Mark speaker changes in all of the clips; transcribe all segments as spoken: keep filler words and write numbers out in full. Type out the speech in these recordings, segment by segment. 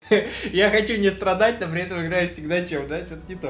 Speaker 1: Я хочу не страдать, но при этом играю всегда чем, да? Что-то не то.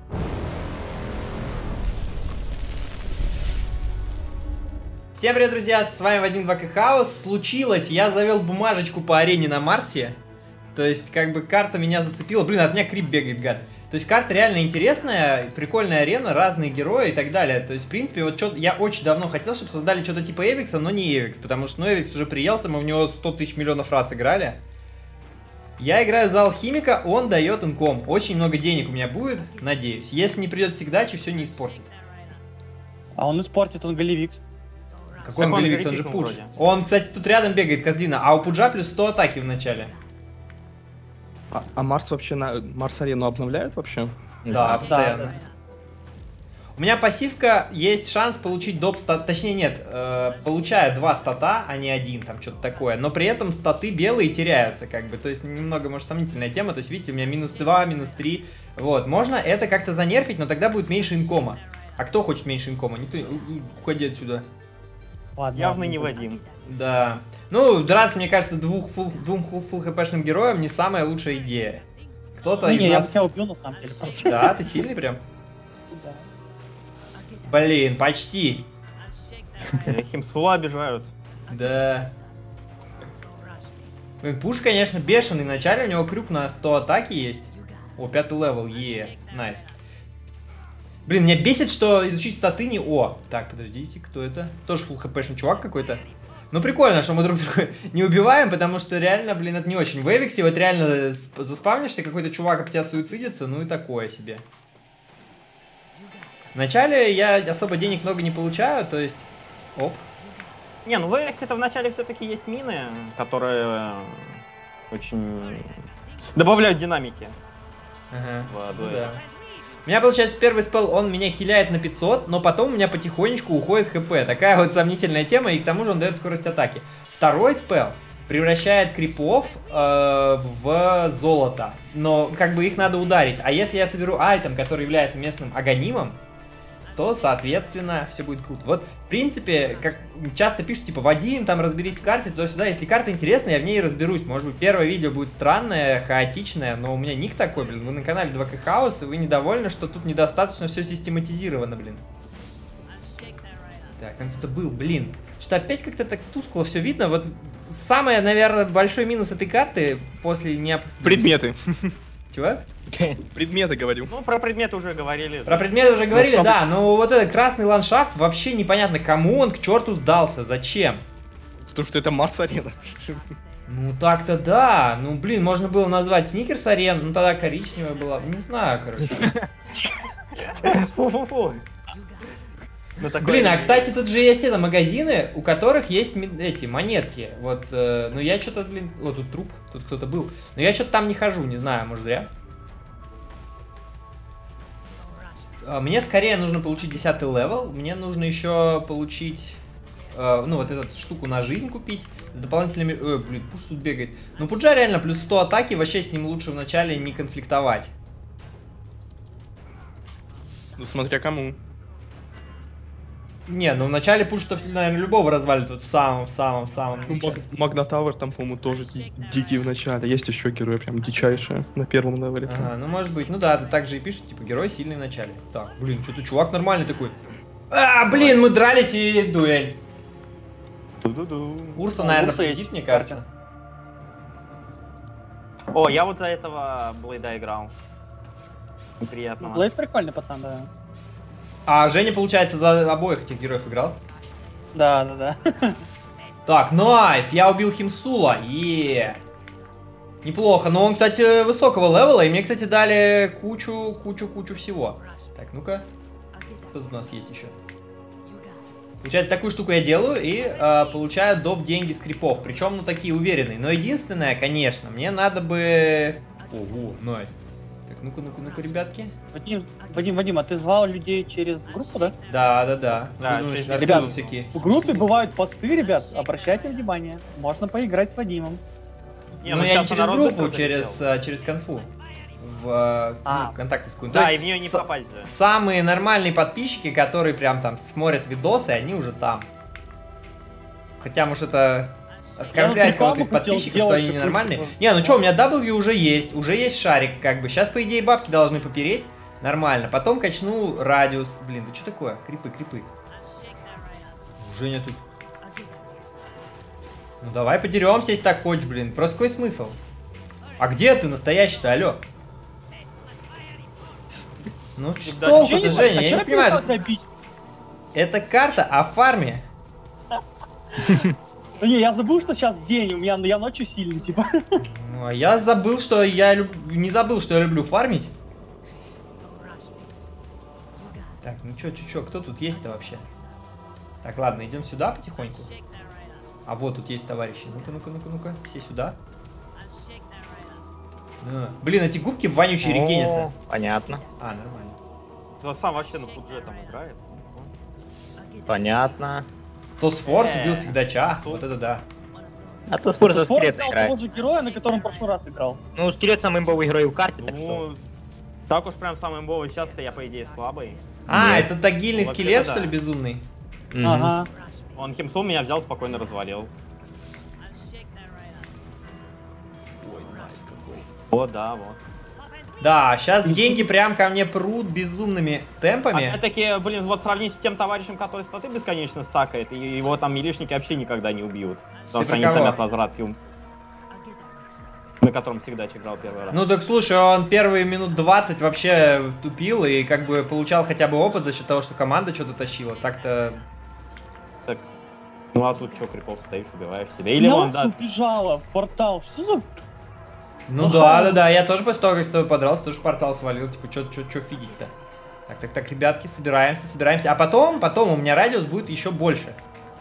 Speaker 1: Всем привет, друзья, с вами Вадим два ка Хаус. Случилось, я завел бумажечку по арене на Марсе. То есть, как бы, карта меня зацепила. Блин, от меня крип бегает, гад. То есть, карта реально интересная, прикольная арена, разные герои и так далее. То есть, в принципе, вот что я очень давно хотел, чтобы создали что-то типа Эвикса, но не Эвикс. Потому что, ну, Эвикс уже приелся, мы в него сто тысяч миллионов раз играли. Я играю за алхимика, он дает инком. Очень много денег у меня будет, надеюсь. Если не придет всегда, че все не испортит.
Speaker 2: А он испортит, он голевик.
Speaker 1: Какой он голевик, он же пуш. Он, кстати, тут рядом бегает, Каздина, а у пуджа плюс сто атаки в начале.
Speaker 3: А, а Марс вообще на Марс-арену обновляют вообще?
Speaker 1: Да, постоянно. Да, да. У меня пассивка, есть шанс получить доп стат, точнее нет, э, получаю два стата, а не один, там что-то такое, но при этом статы белые теряются, как бы, то есть немного, может, сомнительная тема, то есть видите, у меня минус два, минус три, вот, можно это как-то занерфить, но тогда будет меньше инкома. А кто хочет меньше инкома? Никто, уходи отсюда.
Speaker 2: Ладно, явно не Вадим.
Speaker 1: Да. Ну, драться, мне кажется, двух фул, двум фул хпшным героям не самая лучшая идея. Кто-то
Speaker 2: ну,
Speaker 1: из
Speaker 2: не,
Speaker 1: нас...
Speaker 2: я бы тебя убил на самом деле.
Speaker 1: Да, ты сильный прям?
Speaker 2: Да.
Speaker 1: Блин, почти.
Speaker 2: Химсула обижают.
Speaker 1: Да. Блин, пуш, конечно, бешеный. Вначале у него крюк на сто атаки есть. О, пятый левел, е, найс. Блин, меня бесит, что изучить статы не... О, так, подождите, кто это? Тоже фул хпшный чувак какой-то. Ну, прикольно, что мы друг друга не убиваем, потому что реально, блин, это не очень. В Эвиксе вот реально заспавнишься, какой-то чувак об тебя суицидится, ну и такое себе. Вначале я особо денег много не получаю, то есть... Оп.
Speaker 4: Не, ну в Эвиксе-то вначале все-таки есть мины, которые очень добавляют динамики.
Speaker 1: Ага,
Speaker 4: в
Speaker 1: ну да. У меня, получается, первый спелл, он меня хиляет на пятьсот, но потом у меня потихонечку уходит хп. Такая вот сомнительная тема, и к тому же он дает скорость атаки. Второй спелл превращает крипов э, в золото, но как бы их надо ударить. А если я соберу айтем, который является местным аганимом, то, соответственно, все будет круто. Вот, в принципе, как часто пишут, типа, Вадим, там, разберись в карте, туда-сюда. Если карта интересная, я в ней разберусь. Может быть, первое видео будет странное, хаотичное, но у меня ник такой, блин. Вы на канале два ка Хаус, и вы недовольны, что тут недостаточно все систематизировано, блин. Так, там кто-то был, блин. Что опять как-то так тускло все видно. Вот самый, наверное, большой минус этой карты после не...
Speaker 3: Предметы.
Speaker 1: Чего?
Speaker 3: Предметы говорю.
Speaker 4: Ну, про предметы уже говорили.
Speaker 1: Про предметы уже говорили, но да, но вот этот красный ландшафт вообще непонятно, кому он к черту сдался, зачем.
Speaker 3: Потому что это Марс-арена.
Speaker 1: Ну так-то да, ну блин, можно было назвать Сникерс арен, ну тогда коричневая была, не знаю, короче. Блин, а кстати, тут же есть это магазины, у которых есть эти монетки. Вот, э, ну я что-то, блин, вот тут труп, тут кто-то был. Но я что-то там не хожу, не знаю, может зря. Мне скорее нужно получить десятый левел, мне нужно еще получить, э, ну вот эту штуку на жизнь купить. С дополнительными, ой, блин, пуш тут бегает. Ну пуджа реально плюс сто атаки, вообще с ним лучше вначале не конфликтовать.
Speaker 3: Ну смотря кому.
Speaker 1: Не, ну в начале пуш-то, наверное, любого развалит, вот в самом, в самом, в самом
Speaker 3: ну, Магнатавр там, по-моему, тоже дикий в начале. Есть еще герои прям дичайшие на первом левеле.
Speaker 1: Ага, ну может быть, ну да, тут также и пишут, типа, герой сильный в начале. Так, блин, что-то чувак нормальный такой. А, блин, мы дрались и дуэль. Урса, наверное, победит, мне кажется.
Speaker 4: О, я вот за этого Блейда играл. Неприятно.
Speaker 2: Блейд прикольный пацан, да.
Speaker 1: А Женя, получается, за обоих этих героев играл?
Speaker 2: Да, да, да.
Speaker 1: Так, найс, я убил Химсула, еее. Неплохо, но он, кстати, высокого левела, и мне, кстати, дали кучу, кучу, кучу всего. Так, ну-ка, кто тут у нас есть еще? Получается, такую штуку я делаю и э, получаю доп. Деньги с крипов, причем, ну, такие уверенные. Но единственное, конечно, мне надо бы... Ого, найс. Так, ну-ка, ну-ка, ну-ка, ребятки.
Speaker 2: Вадим, Вадим, Вадим, а ты звал людей через группу, да?
Speaker 1: Да, да, да.
Speaker 4: Да,
Speaker 1: думаешь,
Speaker 4: через...
Speaker 2: Ребят,
Speaker 1: всякие?
Speaker 2: в группе бывают посты, ребят, обращайте внимание. Можно поиграть с Вадимом.
Speaker 1: Не, ну, ну я не через группу, через, через конфу. В
Speaker 2: а.
Speaker 1: ну, контакты с Куин.
Speaker 4: Да, и в нее не попасть же.
Speaker 1: Самые нормальные подписчики, которые прям там смотрят видосы, они уже там. Хотя, может, это оскорблять кого-то из
Speaker 2: рекламу хотел
Speaker 1: подписчиков, что они
Speaker 2: сделать
Speaker 1: ненормальные.
Speaker 2: такую,
Speaker 1: Не, ну что, у меня W уже есть, уже есть шарик, как бы. Сейчас, по идее, бабки должны попереть. Нормально. Потом качну радиус. Блин, да что такое? Крипы, крипы. Женя тут. Ну давай подеремся, если так хочешь, блин. Просто какой смысл? А где ты настоящий-то, алё? Ну что
Speaker 4: Да,
Speaker 1: ты, Женя,
Speaker 2: а
Speaker 1: я
Speaker 2: чё
Speaker 1: не понимаю.
Speaker 2: перестал тебя бить?
Speaker 1: Это карта о фарме.
Speaker 2: Да не, я забыл, что сейчас день, у меня я ночью сильный, типа.
Speaker 1: Ну, а я забыл, что я люб... не забыл, что я люблю фармить. Так, ну чё, чё, чё, кто тут есть-то вообще? Так, ладно, идем сюда потихоньку. А вот тут есть товарищи. Ну-ка, ну-ка, ну-ка, ну-ка, все сюда. Да. Блин, эти губки вонючие регенятся.
Speaker 4: О, понятно.
Speaker 1: А, нормально.
Speaker 4: Кто сам вообще на пудже там играет? Понятно.
Speaker 1: То Сфор
Speaker 4: Э,
Speaker 1: убил всегда ча.
Speaker 4: тут-
Speaker 1: Вот это да.
Speaker 5: А то спор за
Speaker 2: Форд
Speaker 5: скелет
Speaker 2: взял
Speaker 5: играет.
Speaker 2: того же героя, на котором в прошлый раз играл.
Speaker 5: Ну, скелет самый имбовый герой в карте, так что...
Speaker 4: Ну, так уж прям самый имбовый. Сейчас-то я, по идее, слабый.
Speaker 1: А,
Speaker 5: Нет.
Speaker 1: это тагильный
Speaker 4: Ну,
Speaker 1: скелет,
Speaker 4: вообще-то
Speaker 1: что ли,
Speaker 4: да.
Speaker 1: безумный?
Speaker 5: Мгм.
Speaker 2: Ага.
Speaker 4: Он Химсу меня взял, спокойно развалил.
Speaker 1: Ой, найс какой.
Speaker 4: О, да, вот.
Speaker 1: Да, сейчас деньги прям ко мне прут безумными темпами.
Speaker 4: Опять-таки, блин, вот сравнить с тем товарищем, который статы бесконечно стакает, и его там милишники вообще никогда не убьют. Потому
Speaker 1: Ты
Speaker 4: что они
Speaker 1: про кого?
Speaker 4: сами от возвратки ум- на котором всегда играл первый раз.
Speaker 1: Ну так слушай, он первые минут двадцать вообще тупил и как бы получал хотя бы опыт за счет того, что команда что-то тащила. Так-то...
Speaker 4: Так. Ну а тут что, крипов стоишь, убиваешь себя. Или
Speaker 2: Мясо
Speaker 4: он, да,
Speaker 2: убежала в портал. Что за...
Speaker 1: Ну
Speaker 2: Ну,
Speaker 1: да,
Speaker 2: ха.
Speaker 1: да, да, я тоже после того, как с тобой подрался, тоже портал свалил, типа, что фидить-то? Так, так, так, ребятки, собираемся, собираемся. А потом, потом у меня радиус будет еще больше.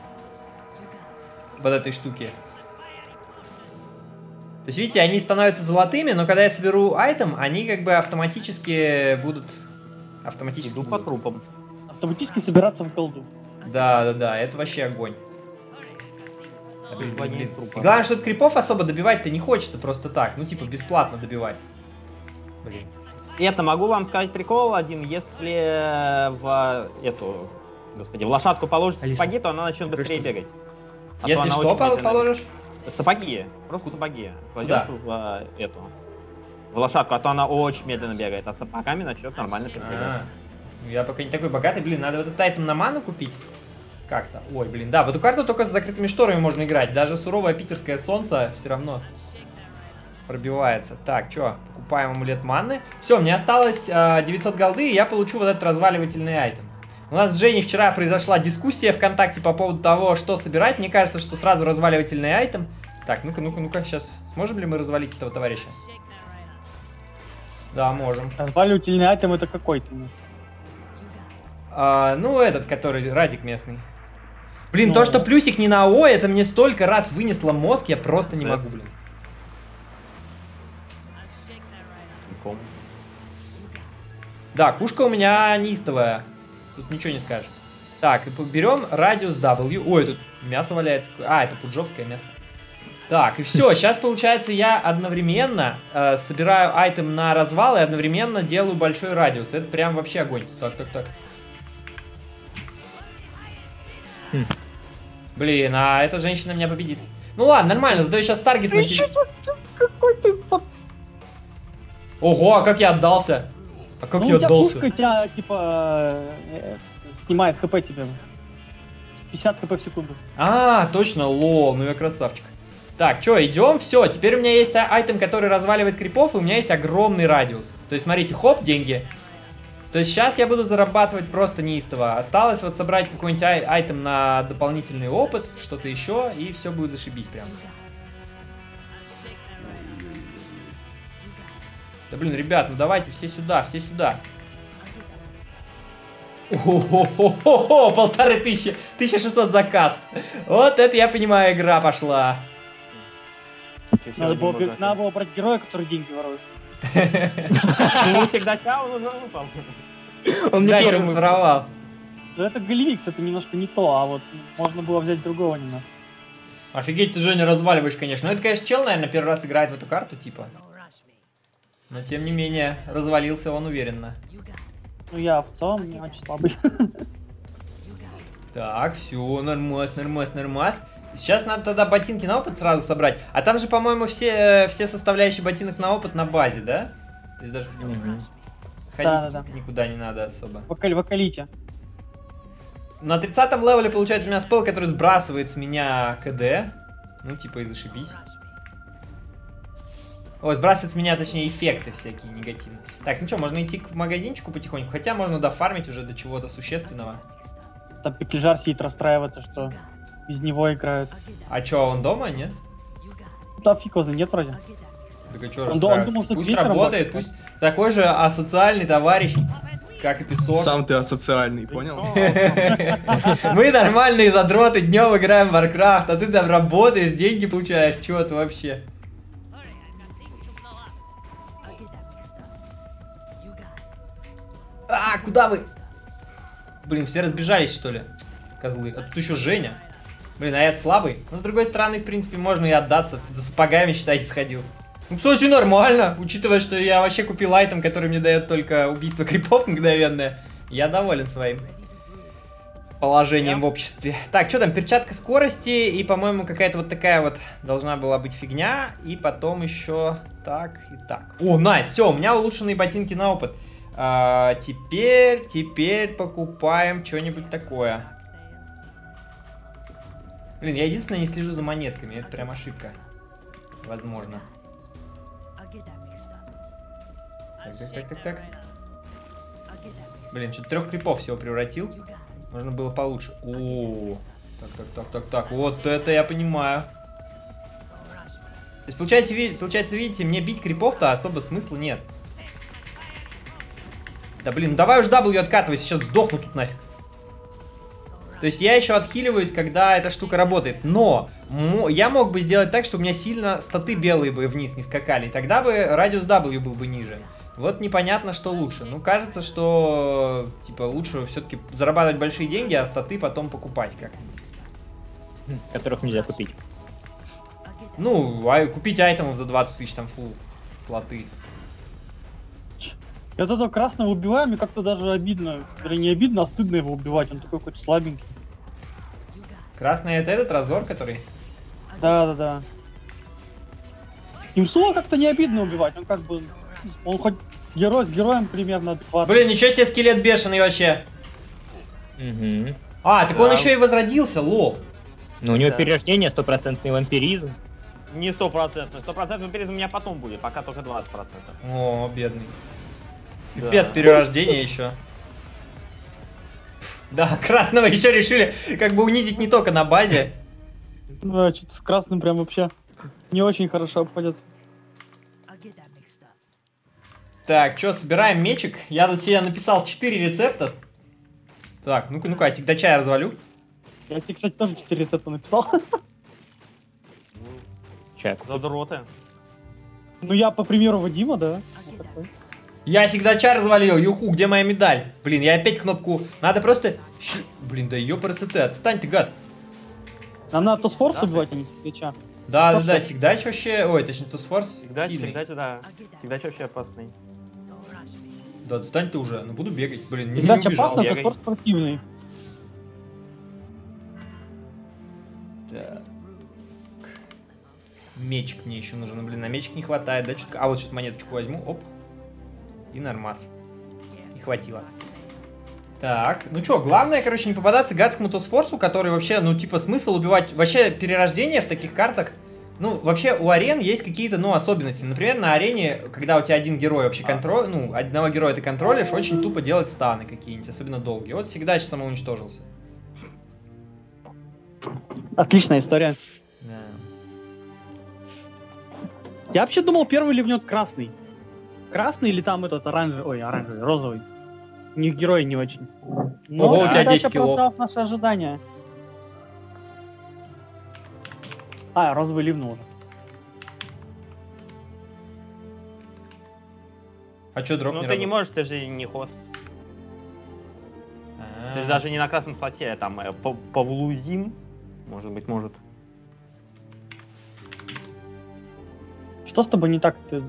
Speaker 1: Вот этой штуки. То есть, видите, они становятся золотыми, но когда я соберу айтем, они как бы автоматически будут... Автоматически
Speaker 4: иду по
Speaker 1: будут.
Speaker 4: трупам.
Speaker 2: Автоматически собираться в голду.
Speaker 1: Да, да, да, это вообще огонь. Да, блин, блин,
Speaker 4: Воняет
Speaker 1: блин.
Speaker 4: трупом.
Speaker 1: И главное, что крипов особо добивать-то не хочется просто так. Ну, типа, бесплатно добивать. Блин.
Speaker 4: И это могу вам сказать прикол один, если в эту, господи, в лошадку положить
Speaker 1: Алиса,
Speaker 4: сапоги, то она начнет быстрее
Speaker 1: что?
Speaker 4: бегать. А то
Speaker 1: Если
Speaker 4: она
Speaker 1: что
Speaker 4: очень
Speaker 1: пол-
Speaker 4: медленно
Speaker 1: положишь?
Speaker 4: бегает. Сапоги, просто сапоги. Кладешь
Speaker 1: Куда?
Speaker 4: в эту, в лошадку, а то она очень медленно бегает, а сапогами начнет нормально
Speaker 1: А,
Speaker 4: передвигаться.
Speaker 1: ну я пока не такой богатый, блин, надо вот этот айтем на ману купить. Как-то. Ой, блин, да, в эту карту только с закрытыми шторами можно играть. Даже суровое питерское солнце все равно пробивается. Так, что, покупаем амулет маны. Все, мне осталось э, девятьсот голды, и я получу вот этот разваливательный айтем. У нас с Женей вчера произошла дискуссия ВКонтакте по поводу того, что собирать. Мне кажется, что сразу разваливательный айтем. Так, ну-ка, ну-ка, ну-ка, сейчас сможем ли мы развалить этого товарища? Да, можем.
Speaker 2: Разваливательный айтем это какой-то.
Speaker 1: А, ну, этот, который Радик местный. Блин,
Speaker 2: Ну.
Speaker 1: то, что плюсик не на О, это мне столько раз вынесло мозг, я просто не
Speaker 4: Да.
Speaker 1: могу, блин.
Speaker 4: Прикол.
Speaker 1: Да, кушка у меня неистовая. Тут ничего не скажешь. Так, и берем радиус W. Ой, тут мясо валяется. А, это пуджовское мясо. Так, и все. Сейчас, получается, я одновременно э, собираю айтем на развал и одновременно делаю большой радиус. Это прям вообще огонь. Так, так, так.
Speaker 5: Хм.
Speaker 1: Блин, а эта женщина меня победит. Ну ладно, нормально, зато я сейчас таргет на теле-
Speaker 2: Какой ты... фа-
Speaker 1: Ого, а как я отдался? А как
Speaker 2: Ну,
Speaker 1: я
Speaker 2: у тебя
Speaker 1: отдался?
Speaker 2: пушка тебя, типа, э, снимает хп тебе. пятьдесят хп в секунду.
Speaker 1: А, точно, лол, ну я красавчик. Так, что, идем? Все, теперь у меня есть а- айтем, который разваливает крипов, и у меня есть огромный радиус. То есть, смотрите, хоп, деньги. То есть сейчас я буду зарабатывать просто неистово. Осталось вот собрать какой-нибудь ай- айтем на дополнительный опыт, что-то еще, и все будет зашибись прям. Да блин, ребят, ну давайте все сюда, все сюда. О-хо-хо-хо-хо, полторы тысячи, тысяча шестьсот за каст. Вот это, я понимаю, игра пошла.
Speaker 4: Чё, ещё
Speaker 2: Надо
Speaker 4: один
Speaker 2: было,
Speaker 4: богатый.
Speaker 2: надо было брать героя, который деньги ворует.
Speaker 4: Ну, всегда ча, он уже выпал.
Speaker 5: Он мне
Speaker 1: Да, что
Speaker 5: первым...
Speaker 1: своровал.
Speaker 2: Но это Галивикс, это немножко не то, а вот можно было взять другого немного.
Speaker 1: Офигеть, ты, Женя, разваливаешь, конечно. Ну, это, конечно, чел, наверное, первый раз играет в эту карту, типа. Но, тем не менее, развалился он уверенно.
Speaker 2: Ну я в целом не очень слабый.
Speaker 1: Так, все, нормас, нормас, нормас. Сейчас надо тогда ботинки на опыт сразу собрать. А там же, по-моему, все, все составляющие ботинок на опыт на базе, да? То есть даже
Speaker 5: Мгм.
Speaker 1: ходить
Speaker 2: Да, да, да.
Speaker 1: никуда не надо особо.
Speaker 2: Вокали, вокалите.
Speaker 1: На тридцатом левеле получается у меня спел, который сбрасывает с меня КД. Ну, типа, и зашибись. Ой, сбрасывает с меня, точнее, эффекты всякие негативные. Так, ну что, можно идти к магазинчику потихоньку. Хотя можно дофармить уже до чего-то существенного.
Speaker 2: Там Пеклежар сидит расстраиваться, что без него играют.
Speaker 1: А чё, он дома, нет?
Speaker 2: Да, фиг его знает, нет вроде.
Speaker 1: Так а чё,
Speaker 2: Он до- он
Speaker 1: расстраиваться?
Speaker 2: думал, что
Speaker 1: Пусть
Speaker 2: вечером
Speaker 1: работает,
Speaker 2: будет.
Speaker 1: пусть такой же асоциальный товарищ, как и песок.
Speaker 3: Сам ты асоциальный, понял?
Speaker 1: Мы нормальные задроты, днем играем в Warcraft, а ты там работаешь, деньги получаешь, чё ты вообще? А, куда вы? Блин, все разбежались, что ли? Козлы. А тут еще Женя. Блин, а я слабый. Но с другой стороны, в принципе, можно и отдаться. За сапогами, считайте, сходил. Ну, кстати, нормально. Учитывая, что я вообще купил айтем, который мне дает только убийство крипов мгновенное. Я доволен своим положением в обществе. Так, что там? Перчатка скорости. И, по-моему, какая-то вот такая вот должна была быть фигня. И потом еще так и так. О, найс, все, у меня улучшенные ботинки на опыт. А, теперь, теперь покупаем что-нибудь такое. Блин, я единственное не слежу за монетками, это прям ошибка. Возможно. Так, так, так, так, так. Блин, что-то трех крипов всего превратил. Можно было получше. О, так, так, так, так, так. Вот это я понимаю. То есть, получается, ви- получается, видите, мне бить крипов-то особо смысла нет. Да блин, ну давай уж W откатывай, сейчас сдохну тут нафиг. То есть я еще отхиливаюсь, когда эта штука работает. Но я мог бы сделать так, чтобы у меня сильно статы белые бы вниз не скакали. И тогда бы радиус W был бы ниже. Вот непонятно, что лучше. Ну, кажется, что типа лучше все-таки зарабатывать большие деньги, а статы потом покупать как-нибудь.
Speaker 5: Которых нельзя купить.
Speaker 1: Ну, а купить айтемов за двадцать тысяч, там фул слоты.
Speaker 2: Я вот этого красного убиваю, мне как-то даже обидно. Или не обидно, а стыдно его убивать. Он такой какой-то слабенький.
Speaker 1: Красный это этот разор, который...
Speaker 2: Да-да-да. Имсула как-то не обидно убивать. Он как бы... Он хоть герой с героем примерно адекватный.
Speaker 1: Блин, ничего себе скелет бешеный вообще.
Speaker 5: Угу.
Speaker 1: А, так
Speaker 4: Да.
Speaker 1: он еще и возродился, лол.
Speaker 5: Но у него
Speaker 4: Да.
Speaker 5: перерождение, стопроцентный вампиризм.
Speaker 4: Не сто процентов. Сто процентов вампиризм у меня потом будет, пока только двадцать процентов.
Speaker 1: О, бедный.
Speaker 4: Да.
Speaker 1: Пипец, перерождение еще. Да, красного еще решили как бы унизить не только на базе.
Speaker 2: Да, что-то с красным прям вообще не очень хорошо обходится.
Speaker 1: Так, что, собираем мечик. Я тут себе написал четыре рецепта. Так, ну-ка, ну-ка, я всегда чай развалю.
Speaker 2: Я себе, кстати, тоже четыре рецепта написал.
Speaker 5: Чек.
Speaker 4: Задроты.
Speaker 2: Ну я по примеру Вадима, да. Вот такой.
Speaker 1: Я всегда чай развалил. Юху, где моя медаль? Блин, я опять кнопку... Надо просто... Щи- Блин, да ее красоты. Отстань ты, гад.
Speaker 2: Нам надо то с форс
Speaker 4: Да.
Speaker 2: убивать, а не с плеча.
Speaker 1: Да, да,
Speaker 2: Просто-
Speaker 1: да, всегда вообще... Ой, точнее, Тусфорс.
Speaker 4: Всегда,
Speaker 1: сильный.
Speaker 4: всегда, да. Всегда вообще опасный.
Speaker 1: Да, отстань ты уже. Ну, буду бегать. Блин, не, не
Speaker 2: Иначе
Speaker 1: убежал.
Speaker 2: опасно, то
Speaker 4: бегай.
Speaker 2: с форс противный.
Speaker 1: Так. Мечик мне еще нужен. Блин, на мечик не хватает, да? Чутка... А вот сейчас монеточку возьму. Оп. И нормас. Не хватило. Так, ну что, главное, короче, не попадаться гадскому Тосфорсу, который вообще, ну, типа, смысл убивать... Вообще, перерождение в таких картах... Ну, вообще, у арен есть какие-то, ну, особенности. Например, на арене, когда у тебя один герой вообще контроль... Ну, одного героя ты контролишь, очень тупо делать станы какие-нибудь, особенно долгие. Вот всегда сейчас самоуничтожился.
Speaker 2: Отличная история.
Speaker 1: Да.
Speaker 2: Я вообще думал, первый ливнет красный. Красный или там этот оранжевый, ой, оранжевый, розовый. У них герои не очень. Но
Speaker 1: Ого, у тебя
Speaker 2: удача
Speaker 1: десять киллов.
Speaker 2: оправдалась наши ожидания. А, розовый ливнул уже.
Speaker 1: А что, дроп
Speaker 4: Ну
Speaker 1: не
Speaker 4: ты не
Speaker 1: работает?
Speaker 4: можешь, ты же не хост.
Speaker 1: А.
Speaker 4: Ты же даже не на красном слоте, там э, П- Павлузим. Может быть, может.
Speaker 2: Что с тобой не так? Ты...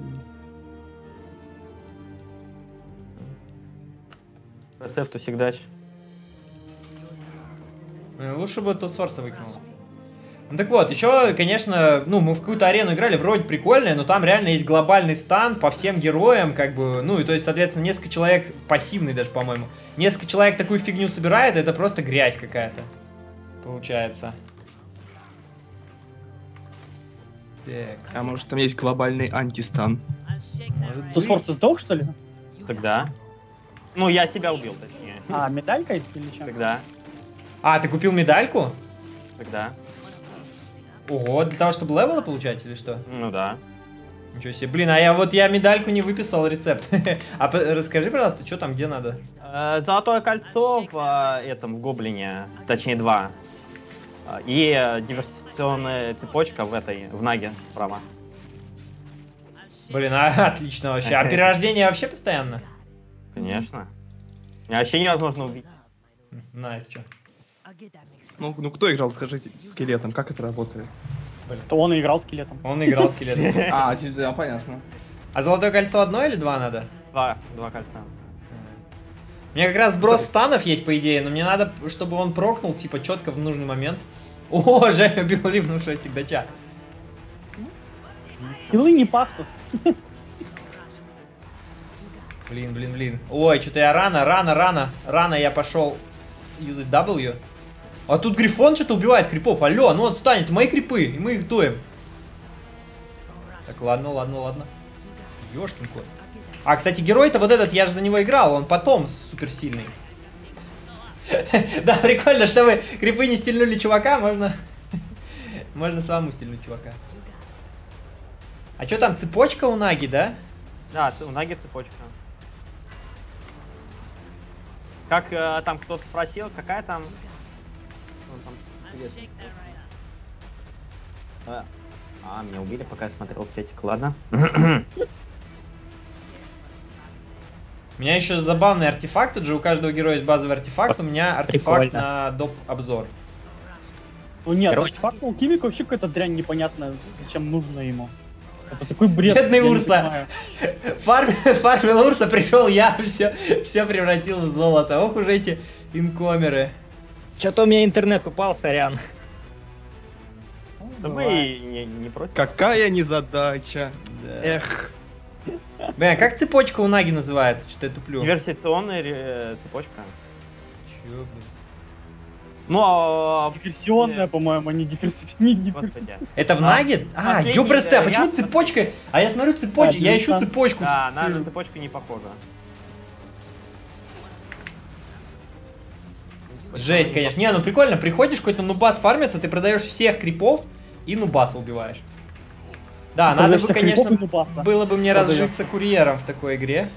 Speaker 4: СФ то всегда.
Speaker 1: Блин, лучше бы Тосфорса выкинул. Ну так вот, еще, конечно, ну, мы в какую-то арену играли, вроде прикольная, но там реально есть глобальный стан по всем героям, как бы, ну, и то есть, соответственно, несколько человек, пассивный даже, по-моему, несколько человек такую фигню собирает, это просто грязь какая-то, получается. Так,
Speaker 3: А может там есть глобальный антистан?
Speaker 1: может
Speaker 2: Тут
Speaker 1: быть.
Speaker 2: Форца сдох, что ли?
Speaker 4: Тогда. Ну, я себя убил, точнее.
Speaker 2: А, медалька или что?
Speaker 4: Тогда.
Speaker 1: А, ты купил медальку?
Speaker 4: Тогда.
Speaker 1: Ого, для того, чтобы левелы получать или что?
Speaker 4: Ну да.
Speaker 1: Ничего себе. Блин, а я вот я медальку не выписал рецепт. А п- расскажи, пожалуйста, что там, где надо?
Speaker 4: Э, Золотое кольцо в э, этом, в Гоблине, точнее два. Э, И э, диверсионная цепочка в этой, в Наге справа.
Speaker 1: Блин, а, отлично вообще. А перерождение вообще постоянно?
Speaker 4: Конечно. Меня вообще невозможно убить.
Speaker 1: Найс, чё.
Speaker 3: Ну, ну кто играл, скажите, скелетом, как это работает?
Speaker 2: То он и играл скелетом.
Speaker 1: Он играл скелетом.
Speaker 3: А, да, понятно.
Speaker 1: А золотое кольцо одно или два надо?
Speaker 4: Два, два кольца.
Speaker 1: У меня как раз сброс станов есть, по идее, но мне надо, чтобы он прокнул, типа, четко в нужный момент. О, Женя убил ливнувшего сигдача.
Speaker 2: Скиллы не пахнут.
Speaker 1: Блин, блин, блин. Ой, что-то я рано, рано, рано, рано я пошел юзать W. А тут Грифон что-то убивает крипов. Алло, ну отстань, это мои крипы, и мы их дуем. Так, ладно, ладно, ладно. Ёшкин кот. А, кстати, герой-то вот этот, я же за него играл, он потом суперсильный. Да, прикольно, чтобы крипы не стильнули чувака, можно... Можно самому стильнуть чувака. А что там, цепочка у Наги, да?
Speaker 4: Да, ц- у Наги цепочка. Как э, там кто-то спросил, какая там... Вон там цвет. А, а, меня убили, пока я смотрел цветик, ладно.
Speaker 1: У меня еще забавный артефакт, тут же у каждого героя есть базовый артефакт, у меня артефакт
Speaker 5: Прикольно.
Speaker 1: на доп. Обзор.
Speaker 2: Ну нет,
Speaker 5: Короче.
Speaker 2: артефакт алхимик вообще какая-то дрянь непонятная, зачем нужно ему. Это такой бред.
Speaker 1: Бедный
Speaker 2: я не
Speaker 1: Урса.
Speaker 2: понимаю.
Speaker 1: Фарм, фармил Урса, пришел я, все, все превратил в золото. Ох уж эти инкомеры.
Speaker 5: Что-то у меня интернет упал, сорян.
Speaker 4: Да мы и не, не против.
Speaker 3: Какая незадача.
Speaker 1: Да.
Speaker 3: Эх.
Speaker 1: Бля, как цепочка у Наги называется? Что-то я туплю.
Speaker 4: Диверсионная э, цепочка.
Speaker 1: Чё, блин?
Speaker 4: Ну, а...
Speaker 2: Диверсионная, по-моему, а не диверсионная.
Speaker 4: Господи.
Speaker 1: Это в
Speaker 4: А,
Speaker 1: Наге? А,
Speaker 4: последний
Speaker 1: ёпресте, а почему
Speaker 4: ряд,
Speaker 1: цепочка? А я смотрю цепочку,
Speaker 2: А,
Speaker 1: я ищу
Speaker 2: диверсант.
Speaker 1: цепочку.
Speaker 4: Да,
Speaker 1: с-
Speaker 4: наша цепочка не похожа.
Speaker 1: Жесть, конечно. Не, ну прикольно, приходишь, какой-то нубас фармится, ты продаешь всех крипов и нубаса убиваешь. Да, надо бы, конечно, было бы мне
Speaker 2: Продаёшь.
Speaker 1: разжиться курьером в такой игре.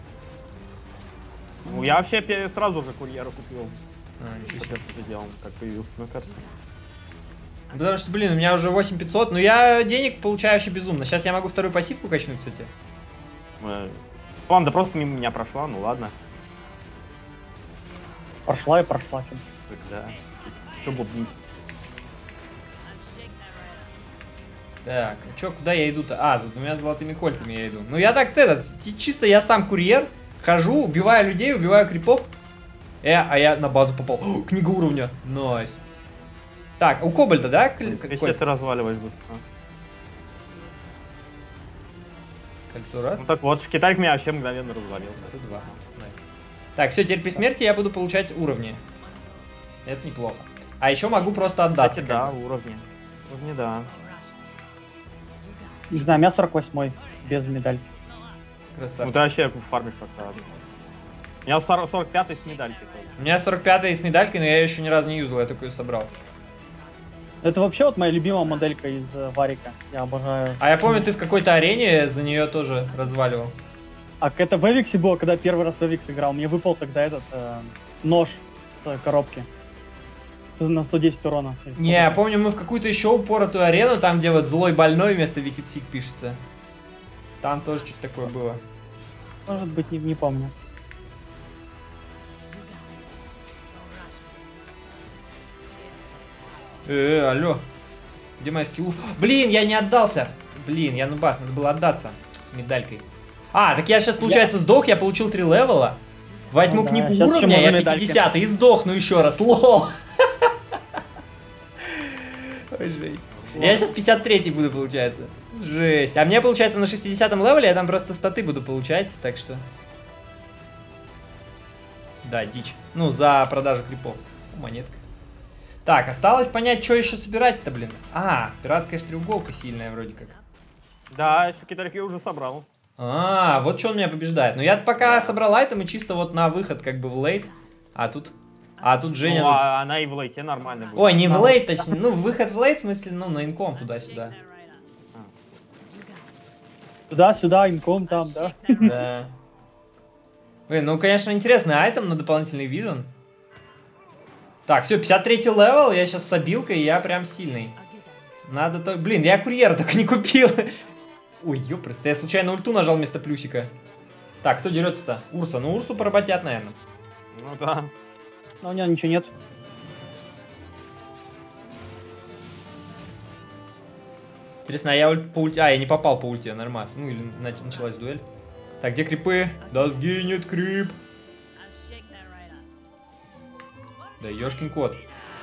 Speaker 4: Ну, я вообще пе- сразу же курьера купил.
Speaker 1: А, ничего
Speaker 4: Вот
Speaker 1: себе.
Speaker 4: это делом, как появился на карте.
Speaker 1: Потому что, блин, у меня уже восемь тысяч пятьсот, но я денег получаю вообще безумно. Сейчас я могу вторую пассивку качнуть, кстати.
Speaker 4: Э, Ладно, да просто мимо меня прошла, ну ладно.
Speaker 2: Прошла и прошла. чё.
Speaker 4: Тогда. Что бубнить?
Speaker 1: Так, чё, куда я иду-то? А, за двумя золотыми кольцами я иду. Ну я так-то этот, ти- чисто я сам курьер, хожу, убиваю людей, убиваю крипов. Э, а я на базу попал. О, книга уровня. Найс. Так, у Кобальта, да? кл-
Speaker 4: Если
Speaker 1: кольцо?
Speaker 4: ты разваливаешь быстро.
Speaker 1: Кольцо раз.
Speaker 4: Ну так вот, Китайк меня вообще мгновенно развалил.
Speaker 1: Кольцо два. Найс. Так, все, теперь при смерти я буду получать уровни. Это неплохо. А еще могу просто отдаться.
Speaker 4: Кстати,
Speaker 1: как
Speaker 4: да,
Speaker 1: бы.
Speaker 4: уровни. Уровни, да.
Speaker 2: Не знаю, у меня сорок восьмой, без медальки.
Speaker 4: Ну
Speaker 1: Красавчик.
Speaker 4: ты вообще фармишь как-то. У меня сорок сорок пятый с медалькой тоже.
Speaker 1: У меня сорок пятый с медалькой, но я ее еще ни разу не юзал, я только ее собрал.
Speaker 2: Это вообще вот моя любимая моделька из э, Варика. Я обожаю.
Speaker 1: А я помню, ты в какой-то арене за нее тоже разваливал.
Speaker 2: А это в Эвиксе было, когда первый раз в Эвикс играл. Мне выпал тогда этот э, нож с коробки. Это на сто десять урона. Или
Speaker 1: Не, я
Speaker 2: сколько.
Speaker 1: помню, мы в какую-то еще упоротую арену, там, где вот злой больной вместо Wicked Sick пишется. Там тоже что-то такое было.
Speaker 2: Может быть, не, не помню.
Speaker 1: Э, -э алло. Где моя скилл? Блин, я не отдался. Блин, я нубас, надо было отдаться медалькой. А, так я сейчас, получается, сдох, я получил три левела. Возьму
Speaker 2: Ну да,
Speaker 1: книгу
Speaker 2: щас еще
Speaker 1: уровня, я
Speaker 2: можно медальки.
Speaker 1: пятидесятый, и сдохну еще раз, лол. Ой, жесть. Я сейчас пятьдесят третий буду, получается. Жесть. А мне, получается, на шестидесятом левеле я там просто статы буду получать, так что... Да, дичь. Ну, за продажу крипов. Монетка. Так, осталось понять, что еще собирать-то, блин. А, пиратская треуголка сильная вроде как.
Speaker 4: Да, еще китайки уже собрал.
Speaker 1: А, вот что он меня побеждает. Но я пока собрал айтемы чисто вот на выход, как бы в лейт. А тут... А тут Женя...
Speaker 4: Ну, а она и в лейте нормально будет.
Speaker 1: Ой, не в лейт, точнее. Ну, выход в лейт, в смысле, ну, на инком туда-сюда.
Speaker 2: Туда-сюда, инком там, да?
Speaker 1: Да. Блин, ну, конечно, интересный айтем на дополнительный вижен. Так, все, пятьдесят третий левел, я сейчас с обилкой, и я прям сильный. Надо то... Блин, я курьера только не купил. Ой, ёпрст, я случайно ульту нажал вместо плюсика. Так, кто дерется-то? Урса. Ну, Урсу поработят, наверное.
Speaker 4: Ну да.
Speaker 2: Но у него ничего нет.
Speaker 1: Интересно, а я уль... по ульте... А, я не попал по ульте, нормально. Ну, или нач... началась дуэль. Так, где крипы? Да сгинет крип. Да ёшкин кот.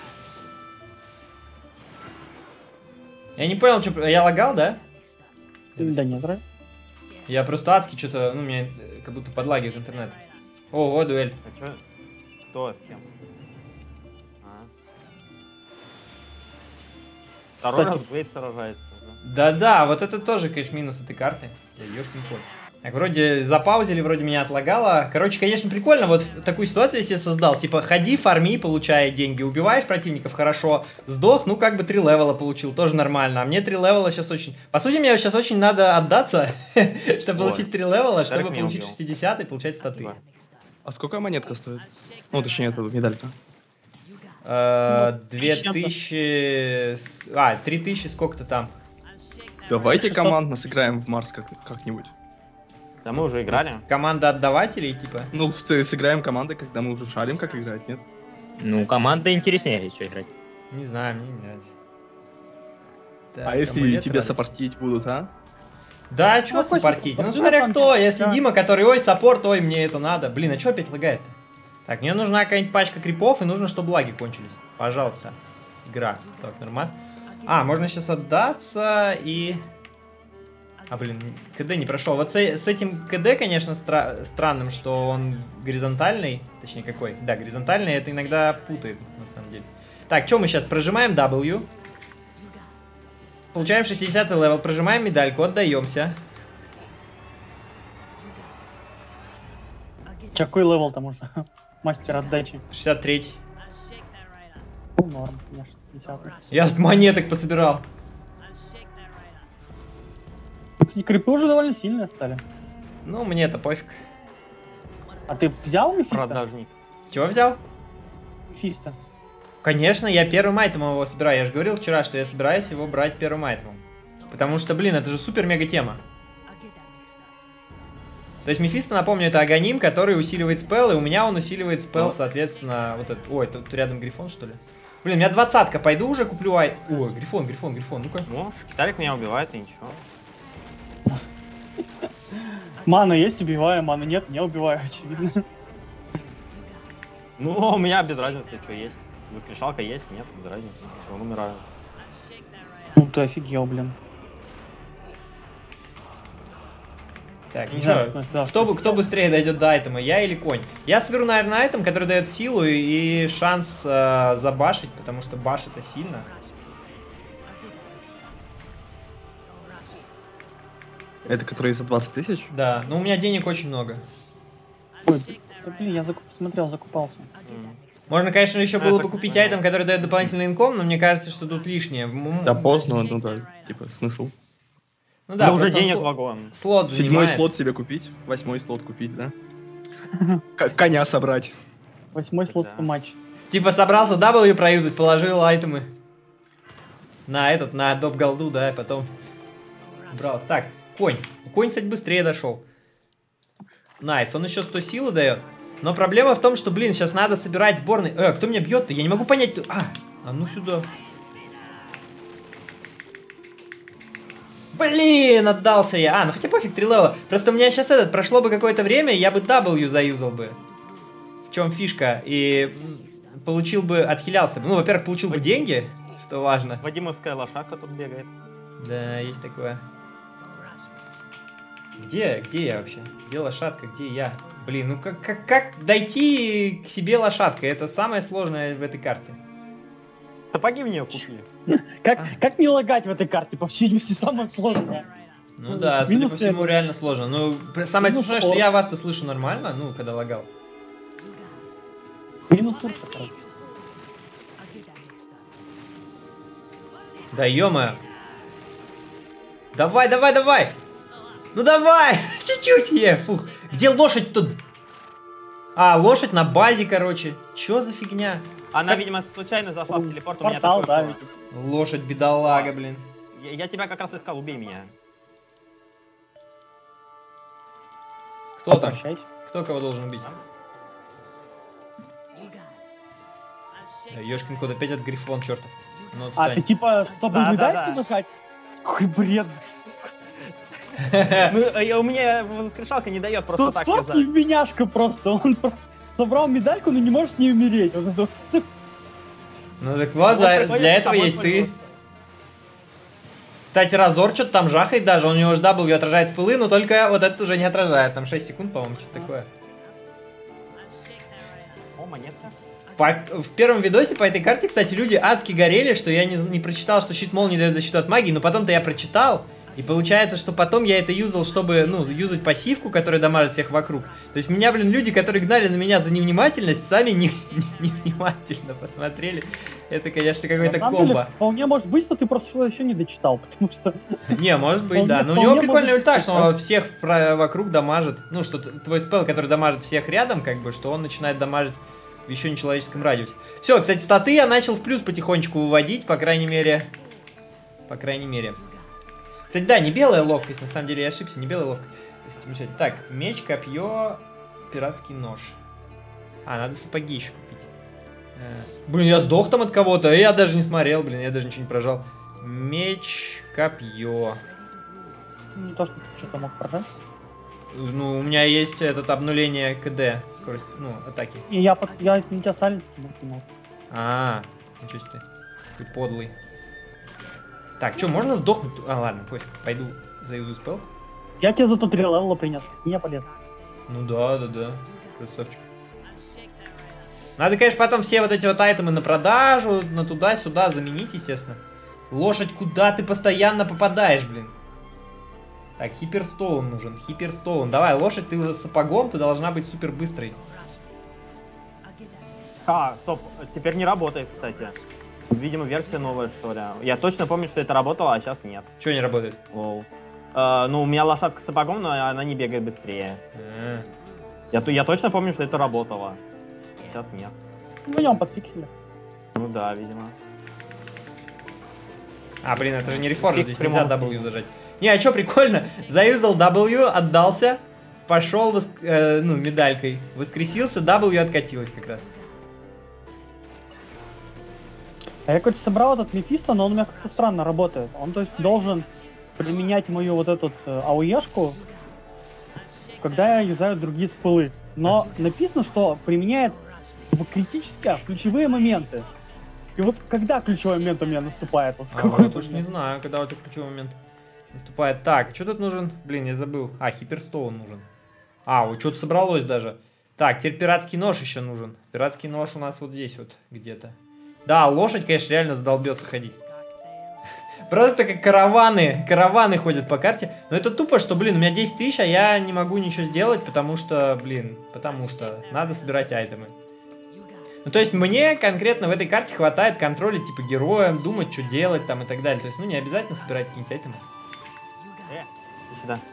Speaker 1: Я не понял, что... Я лагал, да?
Speaker 2: Да нет, right?
Speaker 1: Я просто адский что-то... Ну, меня как будто подлагивает интернет. Ого, дуэль.
Speaker 4: А чё? Кто с кем? А. Второй
Speaker 2: Кстати-
Speaker 4: раз Блейд сражается. уже.
Speaker 1: Да-да, вот это тоже, конечно, минус этой карты. Да ёшкин кот. Так, вроде запаузили, вроде меня отлагало. Короче, конечно, прикольно, вот такую ситуацию я себе создал. Типа, ходи, фарми, получая деньги. Убиваешь противников, хорошо. Сдох, ну, как бы три левела получил, тоже нормально. А мне три левела сейчас очень... По сути, мне сейчас очень надо отдаться, чтобы получить три левела, чтобы
Speaker 4: меня
Speaker 1: получить
Speaker 4: убил.
Speaker 1: шестьдесят и получать статы.
Speaker 4: Да.
Speaker 3: А сколько монетка стоит? Ну, точнее, это медалька.
Speaker 1: Э,
Speaker 2: Ну,
Speaker 1: Две
Speaker 2: чем-то.
Speaker 1: тысячи... А, три тысячи сколько-то там.
Speaker 3: Давайте
Speaker 2: шестьсот.
Speaker 3: командно сыграем в Марс как- как-нибудь.
Speaker 4: Да мы уже играли.
Speaker 1: Команда отдавателей, типа.
Speaker 3: Ну, с- сыграем командой, когда мы уже шарим, как играть, нет?
Speaker 5: Ну, команда интереснее, что играть.
Speaker 1: Не знаю, мне не нравится. Так,
Speaker 3: А если
Speaker 1: амулеты
Speaker 3: тебе
Speaker 1: радость.
Speaker 3: сопортить будут, а?
Speaker 1: Да, а что
Speaker 2: Ну, хоть
Speaker 1: саппортить? Ну,
Speaker 2: саппорт,
Speaker 1: смотря
Speaker 2: сам
Speaker 1: кто.
Speaker 2: тебе,
Speaker 1: Если
Speaker 2: да.
Speaker 1: Дима, который, ой, саппорт, ой, мне это надо. Блин, а что опять лагает-то? Так, мне нужна какая-нибудь пачка крипов, и нужно, чтобы лаги кончились. Пожалуйста. Игра. Так, нормас. А, можно сейчас отдаться и... А, блин, КД не прошел. Вот с, с этим КД, конечно, стра- странным, что он горизонтальный. Точнее, какой? Да, горизонтальный, это иногда путает, на самом деле. Так, что мы сейчас? Прожимаем W. Получаем шестидесятый левел, прожимаем медальку, отдаемся.
Speaker 2: Какой левел там уже? Мастер отдачи.
Speaker 1: шестьдесят третий.
Speaker 2: Ну, норм, конечно, десятый.
Speaker 1: Я тут монеток пособирал.
Speaker 2: Кстати, крипы уже довольно сильные стали.
Speaker 1: Ну, мне это пофиг.
Speaker 2: А ты взял Мефисто?
Speaker 4: Продажник.
Speaker 1: Чего взял?
Speaker 2: Мефисто.
Speaker 1: Конечно, я первым айтемом его собираю. Я же говорил вчера, что я собираюсь его брать первым айтемом. Потому что, блин, это же супер-мега тема. То есть Мефисто, напомню, это Аганим, который усиливает спелл, и у меня он усиливает спелл, соответственно, вот этот... Ой, тут рядом Грифон, что ли? Блин, у меня двадцатка, пойду уже куплю ай... Ой, Грифон, Грифон, Грифон, ну-ка.
Speaker 4: Ну, Китарик меня убивает и ничего.
Speaker 2: Мана есть, убиваю, маны нет, не убиваю, очевидно.
Speaker 4: Ну, у меня без разницы, что есть. Воскрешалка есть, нет, без разницы. Все, умираю.
Speaker 2: Ну ты офигел, блин.
Speaker 1: Так,
Speaker 2: Не
Speaker 1: ничего.
Speaker 2: знаю, да,
Speaker 1: Кто, бы- кто быстрее дойдет до айтема, я или конь? Я соберу, наверное, айтем, который дает силу и, и шанс э, забашить, потому что баш это сильно.
Speaker 3: Это который за двадцать тысяч?
Speaker 1: Да, но у меня денег очень много.
Speaker 2: Ой, да, блин, я закуп... смотрел, закупался.
Speaker 4: М.
Speaker 1: Можно, конечно, еще было
Speaker 4: Это-
Speaker 1: бы купить айтем, который дает дополнительный инком, но мне кажется, что тут лишнее. М-
Speaker 3: Да поздно, ну да, типа, смысл.
Speaker 1: Ну
Speaker 4: Да,
Speaker 1: да,
Speaker 4: уже
Speaker 1: просто он
Speaker 4: денег
Speaker 1: сло-
Speaker 4: вагон.
Speaker 1: Слот
Speaker 3: Седьмой
Speaker 1: занимает.
Speaker 3: слот себе купить, восьмой слот купить, да? К- Коня собрать.
Speaker 2: Восьмой слот
Speaker 4: Да.
Speaker 2: по матч.
Speaker 1: Типа собрался W проюзать, положил айтемы на этот, на доп голду, да, и потом брал. Так, конь. Конь, кстати, быстрее дошел. Найс, он еще сто силы дает. Но проблема в том, что, блин, сейчас надо собирать сборный. Э, кто меня бьет-то? Я не могу понять. кто- А, а ну сюда. Блин, отдался я. А, ну хотя пофиг, три левела. Просто у меня сейчас этот, прошло бы какое-то время, я бы W заюзал бы. В чем фишка? И м, получил бы, отхилялся бы. Ну, во-первых, получил бы деньги, что важно.
Speaker 4: Вадимовская лошадка тут бегает.
Speaker 1: Да, есть такое. Где, где я вообще? Где лошадка, где я? Блин, ну как, как, как дойти к себе лошадкой? Это самое сложное в этой карте.
Speaker 4: Сапоги в нее купили.
Speaker 2: Как,
Speaker 1: А.
Speaker 2: как не лагать в этой карте? По всей видимости, самое сложное.
Speaker 1: Ну да, судя
Speaker 2: Минус
Speaker 1: по всему,
Speaker 2: это.
Speaker 1: реально сложно. Ну, пр- самое
Speaker 2: Минус
Speaker 1: смешное, что
Speaker 2: орк.
Speaker 1: я вас-то слышу нормально, ну, когда лагал.
Speaker 2: Минус урса, короче.
Speaker 1: Да ё-моё. Давай, давай, давай! Ну давай! Чуть-чуть е! Фух. Где лошадь тут? А, лошадь на базе, короче. Чё за фигня?
Speaker 4: Она,
Speaker 1: Как-
Speaker 4: видимо, случайно зашла в телепорт, у меня
Speaker 2: Портал,
Speaker 4: такое
Speaker 2: да,
Speaker 4: было.
Speaker 2: ведь.
Speaker 1: Лошадь, бедолага, блин.
Speaker 4: Я, я тебя как раз искал, убей меня.
Speaker 1: Кто там?
Speaker 2: Попрощайся.
Speaker 1: Кто кого должен убить? Да, ёшкин кот, опять от Грифон, чертов. Ну,
Speaker 2: А,
Speaker 1: отстань.
Speaker 2: ты типа, чтобы
Speaker 4: Да, да,
Speaker 2: медальку
Speaker 4: да.
Speaker 2: нажать? Какой бред.
Speaker 4: Ну, э, у меня воскрешалка не дает просто
Speaker 2: Тут
Speaker 4: так
Speaker 2: Сорс
Speaker 4: сказать.
Speaker 2: не виняшка просто. Он просто собрал медальку, но не может с ней умереть. Вот это вот.
Speaker 1: Ну так вот, за-
Speaker 4: приходится
Speaker 1: для этого
Speaker 4: тобой
Speaker 1: есть ты.
Speaker 4: пользоваться.
Speaker 1: Кстати, Разор что-то там жахает даже, у него же W отражает с пылы, но только вот это уже не отражает. Там шесть секунд, по-моему, что-то такое.
Speaker 4: О, монетка.
Speaker 1: По- в первом видосе по этой карте, кстати, люди адски горели, что я не, не прочитал, что щит молнии дает защиту от магии, но потом-то я прочитал, и получается, что потом я это юзал, чтобы, ну, юзать пассивку, которая дамажит всех вокруг. То есть меня, блин, люди, которые гнали на меня за невнимательность, сами не, не- невнимательно посмотрели. Это, конечно, какой-то
Speaker 2: На самом деле,
Speaker 1: комбо.
Speaker 2: вполне может быть, что ты просто еще не дочитал, потому что...
Speaker 1: Не, может быть, да.
Speaker 2: Вполне-
Speaker 1: Но у него
Speaker 2: вполне
Speaker 1: прикольная
Speaker 2: может
Speaker 1: ульта,
Speaker 2: быть,
Speaker 1: что он всех про- вокруг дамажит. Ну, что т- твой спел, который дамажит всех рядом, как бы, что он начинает дамажить в еще нечеловеческом радиусе. Все, кстати, статы я начал в плюс потихонечку выводить, по крайней мере. По крайней мере. Кстати, да, не белая ловкость, на самом деле я ошибся, не белая ловкость. Замечательно. Так, меч, копье, пиратский нож. А, надо сапоги еще купить. Э, Блин, я сдох там от кого-то, я даже не смотрел, блин, я даже ничего не прожал. Меч, копье.
Speaker 2: Не то, что ты что-то мог прожать.
Speaker 1: Ну, у меня есть этот обнуление КД, скорость, ну, атаки.
Speaker 2: И я, под- я на тебя салент кинул.
Speaker 1: А, ничего себе. Ты подлый. Так, что, можно сдохнуть? А, ладно, пофиг. Пойду заюзу спел.
Speaker 2: Я тебе зато три левела принес. Меня полез.
Speaker 1: Ну да, да, да. Красавчик. Надо, конечно, потом все вот эти вот айтемы на продажу, на туда-сюда заменить, естественно. Лошадь, куда ты постоянно попадаешь, блин? Так, хиперстоун нужен, хиперстоун. Давай, лошадь, ты уже с сапогом, ты должна быть супер быстрой.
Speaker 4: А, стоп, теперь не работает, кстати. Видимо, версия новая, что ли. Я точно помню, что это работало, а сейчас нет.
Speaker 1: Чего не работает?
Speaker 4: Лол. Э, ну, у меня лошадка с сапогом, но она не бегает быстрее.
Speaker 1: А,
Speaker 4: Я, т- я точно помню, что это работало. Сейчас нет.
Speaker 2: В нем подфиксили.
Speaker 4: Ну да, видимо.
Speaker 1: А, блин, это же не рефорж,
Speaker 4: Фикс
Speaker 1: здесь
Speaker 4: в прямом
Speaker 1: нельзя W зажать. Не, а что, прикольно. Заюзал W, отдался, пошел, воск- э, ну, медалькой. Воскресился, W откатилась как раз.
Speaker 2: А я, короче, собрал этот Мефисто, но он у меня как-то странно работает. Он, то есть, должен применять мою вот эту э, АОЕшку, когда я юзаю другие спылы. Но написано, что применяет в критические, в ключевые моменты. И вот когда ключевой момент у меня наступает? Вот в
Speaker 1: А,
Speaker 2: какой
Speaker 1: вот уж не знаю, когда вот этот ключевой момент наступает. Так, что тут нужен? Блин, я забыл. А, хиперстоун нужен. А, вот что-то собралось даже. Так, теперь пиратский нож еще нужен. Пиратский нож у нас вот здесь вот где-то. Да, лошадь, конечно, реально задолбется ходить. Просто как караваны, караваны ходят по карте. Но это тупо, что, блин, у меня десять тысяч, а я не могу ничего сделать, потому что, блин, потому что надо собирать айтемы. Ну, то есть мне конкретно в этой карте хватает контроля, типа, героям, думать, что делать там и так далее. То есть, ну, не обязательно собирать какие-нибудь айтемы.
Speaker 4: Э, иди сюда.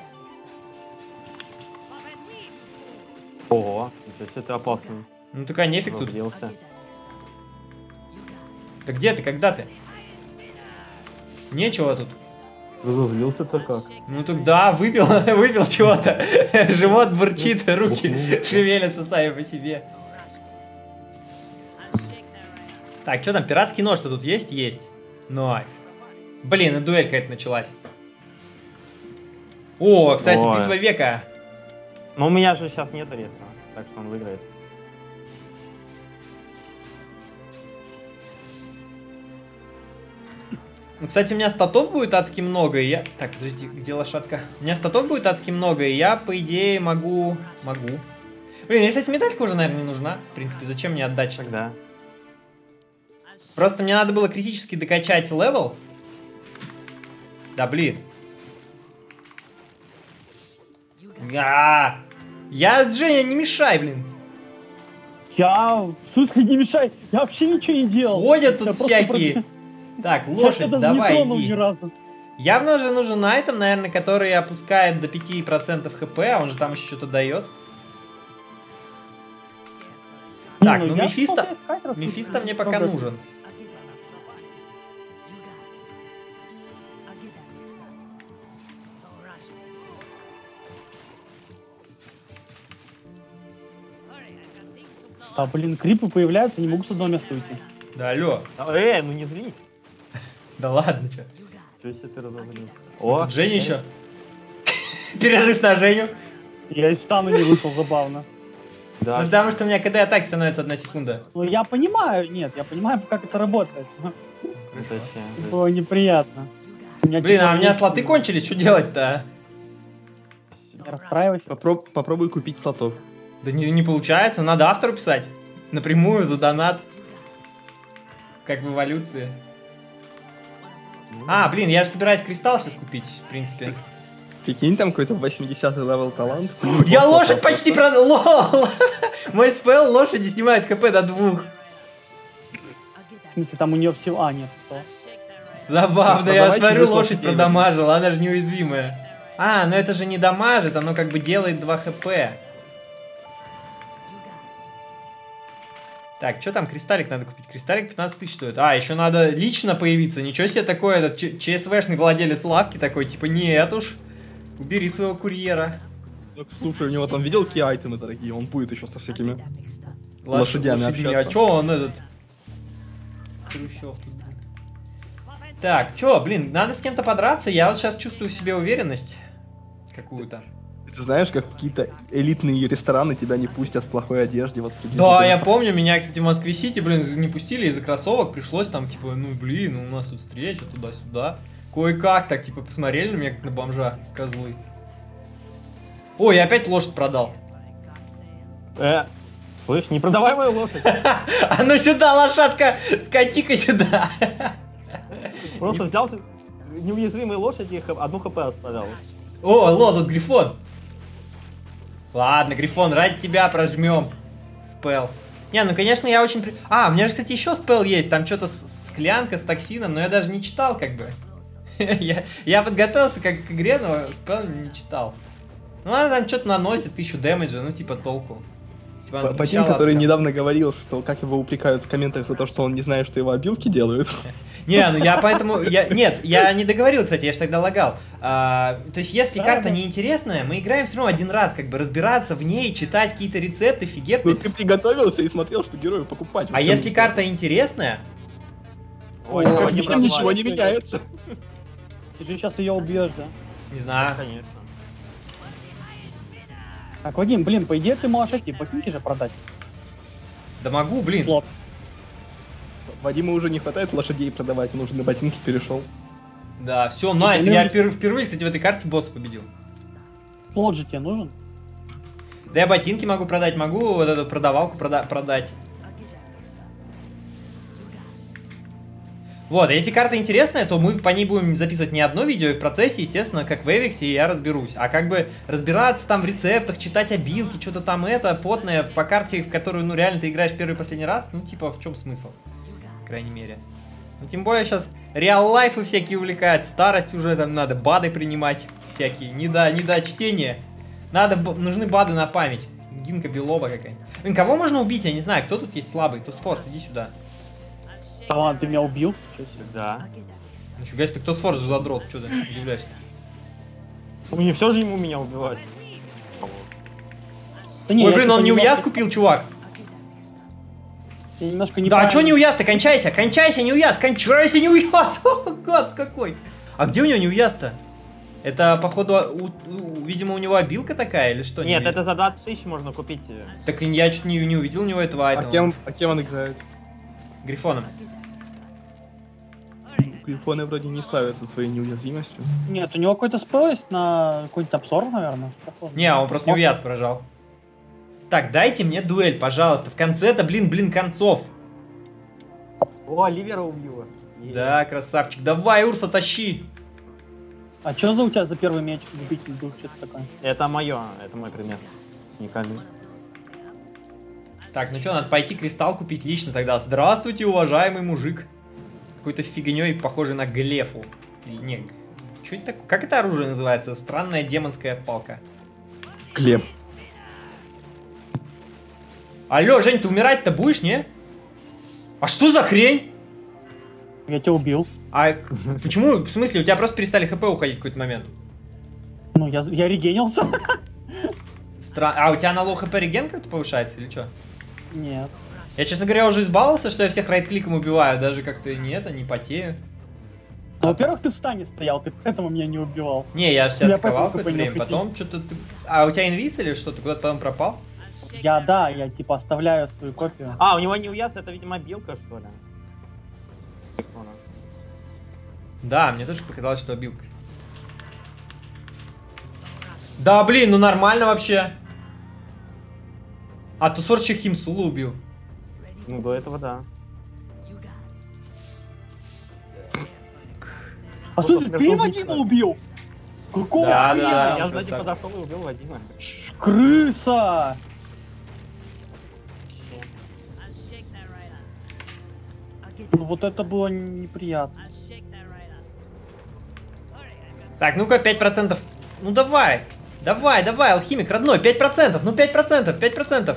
Speaker 4: Ого, ничего себе, ты опасный.
Speaker 1: Ну, такая нефиг тут.
Speaker 4: Разделся.
Speaker 1: Да где ты, когда ты? Нечего тут.
Speaker 4: Разозлился-то как?
Speaker 1: Ну так да, выпил, выпил чего-то. Живот бурчит, руки шевелятся сами по себе. Так, что там, пиратский нож-то тут есть? Есть. Найс. Блин, и дуэль какая-то началась. О, кстати,
Speaker 4: Ой.
Speaker 1: битва века.
Speaker 4: Но у меня же сейчас нет реса, так что он выиграет.
Speaker 1: Ну, кстати, у меня статов будет адски много, и я... Так, подожди, где лошадка? У меня статов будет адски много, и я, по идее, могу... Могу. Блин, мне, кстати, медалька уже, наверное, не нужна. В принципе, зачем мне отдать
Speaker 4: Тогда.
Speaker 1: Просто мне надо было критически докачать левел. Да, блин. А, я, Женя, не мешай, блин.
Speaker 2: Я, в смысле, не мешай, я вообще ничего не делал.
Speaker 1: Ходят
Speaker 2: Я
Speaker 1: тут
Speaker 2: просто
Speaker 1: всякие.
Speaker 2: про-
Speaker 1: Так,
Speaker 2: Я
Speaker 1: лошадь,
Speaker 2: даже
Speaker 1: давай,
Speaker 2: не тронул
Speaker 1: иди.
Speaker 2: ни разу.
Speaker 1: Явно же нужен айтем, наверное, который опускает до пяти процентов хп, а он же там еще что-то дает.
Speaker 2: Не,
Speaker 1: Так, ну
Speaker 2: я
Speaker 1: Мефисто...
Speaker 2: что-то искать раз
Speaker 1: Мефисто
Speaker 2: тут
Speaker 1: мне пока
Speaker 2: пробую.
Speaker 1: нужен.
Speaker 2: Да, блин, крипы появляются, не могу с одного места уйти.
Speaker 1: Да, алло.
Speaker 4: А, Эй, ну не злись.
Speaker 1: Да ладно, чё.
Speaker 4: Чё себе ты разозлился?
Speaker 1: Тут Женя еще. Перерыв на Женю.
Speaker 2: Я из стана не вышел, забавно.
Speaker 1: Ну,
Speaker 4: Да.
Speaker 1: потому что у меня КД атаки становится одна секунда.
Speaker 2: Ну, я понимаю, нет, я понимаю, как это работает.
Speaker 4: Зачем?
Speaker 2: Было неприятно. У меня
Speaker 1: Блин,
Speaker 2: типа
Speaker 1: а у меня
Speaker 2: есть-
Speaker 1: слоты кончились, что делать-то?
Speaker 2: Не расстраивайся.
Speaker 3: Попроб- попробуй купить слотов.
Speaker 1: Да не, не получается, надо автору писать. Напрямую, за донат. Как в эволюции. А, блин, я же собираюсь кристалл сейчас купить, в принципе.
Speaker 3: Прикинь, там какой-то восьмидесятый левел талант.
Speaker 1: Я лошадь почти продал. Лол! Мой спел лошади снимает хп до двух.
Speaker 2: В смысле, там у нее всего... А, нет, сто.
Speaker 1: Забавно,
Speaker 3: Ну,
Speaker 1: я
Speaker 3: давайте
Speaker 1: смотрю,
Speaker 3: же
Speaker 1: лошадь
Speaker 3: лошадей
Speaker 1: продамажила, она же неуязвимая. А, ну это же не дамажит, оно как бы делает два хп. Так, что там, кристаллик надо купить? Кристаллик пятнадцать тысяч стоит. А, еще надо лично появиться. Ничего себе такое, этот Ч- ЧСВшный владелец лавки такой, типа, нет уж, убери своего курьера.
Speaker 3: Так, слушай, у него там видел какие айтемы дорогие, он будет еще со всякими.
Speaker 1: Лош-
Speaker 3: Лошадями
Speaker 1: лошадими. А
Speaker 3: общаться.
Speaker 1: чё он этот? Хрущев тут, блин. Так, чё, блин, надо с кем-то подраться. Я вот сейчас чувствую в себе уверенность какую-то.
Speaker 3: Ты знаешь, как какие-то элитные рестораны тебя не пустят в плохой одежде. Вот,
Speaker 1: Да, я помню, меня, кстати, в Москве-Сити, блин, не пустили из-за кроссовок, пришлось там, типа, ну, блин, у нас тут встреча, туда-сюда. Кое-как так, типа, посмотрели на меня, как на бомжа, козлы. Ой, я опять лошадь продал.
Speaker 4: Э, слышь, не продавай мою лошадь.
Speaker 1: А ну сюда, лошадка, скачи-ка сюда.
Speaker 4: Просто взял неуязвимые лошади и х- одну хп оставлял.
Speaker 1: О, ло, тут Грифон. Ладно, Грифон, ради тебя прожмем. Спел. Не, ну конечно, я очень... при- А, у меня же, кстати, еще спел есть. Там что-то с- склянка с токсином, но я даже не читал, как бы. я, я подготовился как к игре, но спел не читал. Ну, она там что-то наносит, тысячу дэмэджа, ну, типа, толку. Если бы она
Speaker 3: Патин,
Speaker 1: звучала
Speaker 3: который
Speaker 1: адско.
Speaker 3: недавно говорил, что как его упрекают в комментариях за то, что он не знает, что его обилки делают.
Speaker 1: Не, ну я поэтому... Я, нет, я не договорил, кстати, я же тогда лагал. А, то есть, если
Speaker 2: Да,
Speaker 1: карта
Speaker 2: да.
Speaker 1: неинтересная, мы играем все равно один раз, как бы разбираться в ней, читать какие-то рецепты, фигепты.
Speaker 3: Ну ты приготовился и смотрел, что герою покупать.
Speaker 1: А если карта интересная,
Speaker 4: Ой,
Speaker 2: Ой,
Speaker 4: ну,
Speaker 3: Как
Speaker 4: Вадим
Speaker 3: ничем ничего
Speaker 4: развалит.
Speaker 3: не меняется.
Speaker 2: Ты же сейчас ее убьешь, да?
Speaker 1: не знаю.
Speaker 4: Конечно.
Speaker 2: Так, Вадим, блин, по идее ты можешь эти ботинки же продать.
Speaker 1: Да могу, блин.
Speaker 2: Слот.
Speaker 3: Вадиму уже не хватает лошадей продавать, он уже на ботинки перешел.
Speaker 1: Да, все, найс. Я
Speaker 2: Блин.
Speaker 1: пер- впервые, кстати, в этой карте босса победил.
Speaker 2: Слот же тебе нужен?
Speaker 1: Да я ботинки могу продать, могу вот эту продавалку прода- продать. Вот, а если карта интересная, то мы по ней будем записывать не одно видео, и в процессе, естественно, как в Эвиксе, я разберусь. А как бы разбираться там в рецептах, читать обилки, что-то там это, потное, по карте, в которую, ну, реально ты играешь первый и последний раз, ну, типа, в чем смысл? По крайней мере. Ну, тем более сейчас реал-лайфы всякие увлекают, старость уже там надо, БАДы принимать всякие, не до, не до чтения. Надо, б- нужны БАДы на память. Гинка Белоба какая-нибудь. Блин, кого можно убить, я не знаю, кто тут есть слабый? Тосфорс, иди сюда.
Speaker 2: Да ладно, ты меня убил. Чё себе.
Speaker 4: Да.
Speaker 1: Нифига себе, кто Тосфорс же задрот, что ты удивляешься?
Speaker 4: Ну не все же ему меня убивать.
Speaker 2: Да не,
Speaker 1: Ой,
Speaker 2: я
Speaker 1: блин,
Speaker 2: типа
Speaker 1: он не
Speaker 2: немножко-
Speaker 1: уяз купил, чувак.
Speaker 2: я немножко не
Speaker 1: Да, а чё не уяз-то? Кончайся, кончайся, не уяз, кончайся, не уяз. О, гад какой. А где у него не уяз-то? Это, походу, у- у- видимо, у него обилка такая или что?
Speaker 4: Нет,
Speaker 1: Не-
Speaker 4: это за двадцать тысяч можно купить. э,
Speaker 1: Так я чуть не, не увидел у него этого
Speaker 3: А
Speaker 1: айтема.
Speaker 3: кем, а кем он играет?
Speaker 1: Грифоном.
Speaker 3: Грифоны вроде не славятся своей неуязвимостью.
Speaker 2: Нет, у него какой-то спел есть на какой-то обзор, наверное.
Speaker 1: Не, он просто не уяз прожал. Так, дайте мне дуэль, пожалуйста. В конце-то, блин, блин, концов.
Speaker 4: О, Ливера убила. Е.
Speaker 1: Да, красавчик. Давай, Урса, тащи.
Speaker 2: А что за у тебя за первый меч? Любитель душ, что-то такое?
Speaker 4: Это мое, это мой предмет. Уникальный.
Speaker 1: Так, ну что, надо пойти кристалл купить лично тогда. Здравствуйте, уважаемый мужик. С какой-то фигней, похожей на глефу. Или не, что это такое? Как это оружие называется? Странная демонская палка.
Speaker 3: Глеб.
Speaker 1: Алло, Жень, ты умирать-то будешь, не? А что за хрень?
Speaker 2: Я тебя убил.
Speaker 1: А почему, в смысле, у тебя просто перестали хп уходить в какой-то момент?
Speaker 2: Ну, я, я регенился.
Speaker 1: Стра... А у тебя на лоу хп реген как-то повышается или что?
Speaker 2: Нет.
Speaker 1: Я, честно говоря, уже избаловался, что я всех райт-кликом убиваю, даже как-то не это, не потею.
Speaker 2: Ну, во-первых, ты в стане стоял, ты поэтому меня не убивал.
Speaker 1: Не, я же тебя
Speaker 2: Я
Speaker 1: атаковал
Speaker 2: поэтому
Speaker 1: какое-то
Speaker 2: не
Speaker 1: время,
Speaker 2: хотел.
Speaker 1: потом что-то ты... А у тебя инвиз или что? Ты куда-то потом пропал?
Speaker 2: Я, да, я типа оставляю свою копию.
Speaker 4: А, у него не уяз, это, видимо, билка, что ли? Ладно.
Speaker 1: Да, мне тоже показалось, что обилка. Да, блин, ну нормально вообще. А Тусорчик Химсула убил.
Speaker 4: Ну, до этого, да.
Speaker 2: А
Speaker 4: Вот
Speaker 2: слушай,
Speaker 4: он
Speaker 2: ты
Speaker 4: пришел
Speaker 2: Вадима
Speaker 4: быстро.
Speaker 2: убил? Какого
Speaker 1: Да,
Speaker 2: хрена?
Speaker 1: да.
Speaker 4: Я
Speaker 1: он
Speaker 4: сзади
Speaker 1: красавчик.
Speaker 4: подошел и убил Вадима.
Speaker 2: Ш, крыса! Ну вот это было неприятно.
Speaker 1: Так, ну-ка, пять процентов. Ну давай. Давай, давай, алхимик, родной, пять процентов. Ну пять процентов, пять процентов.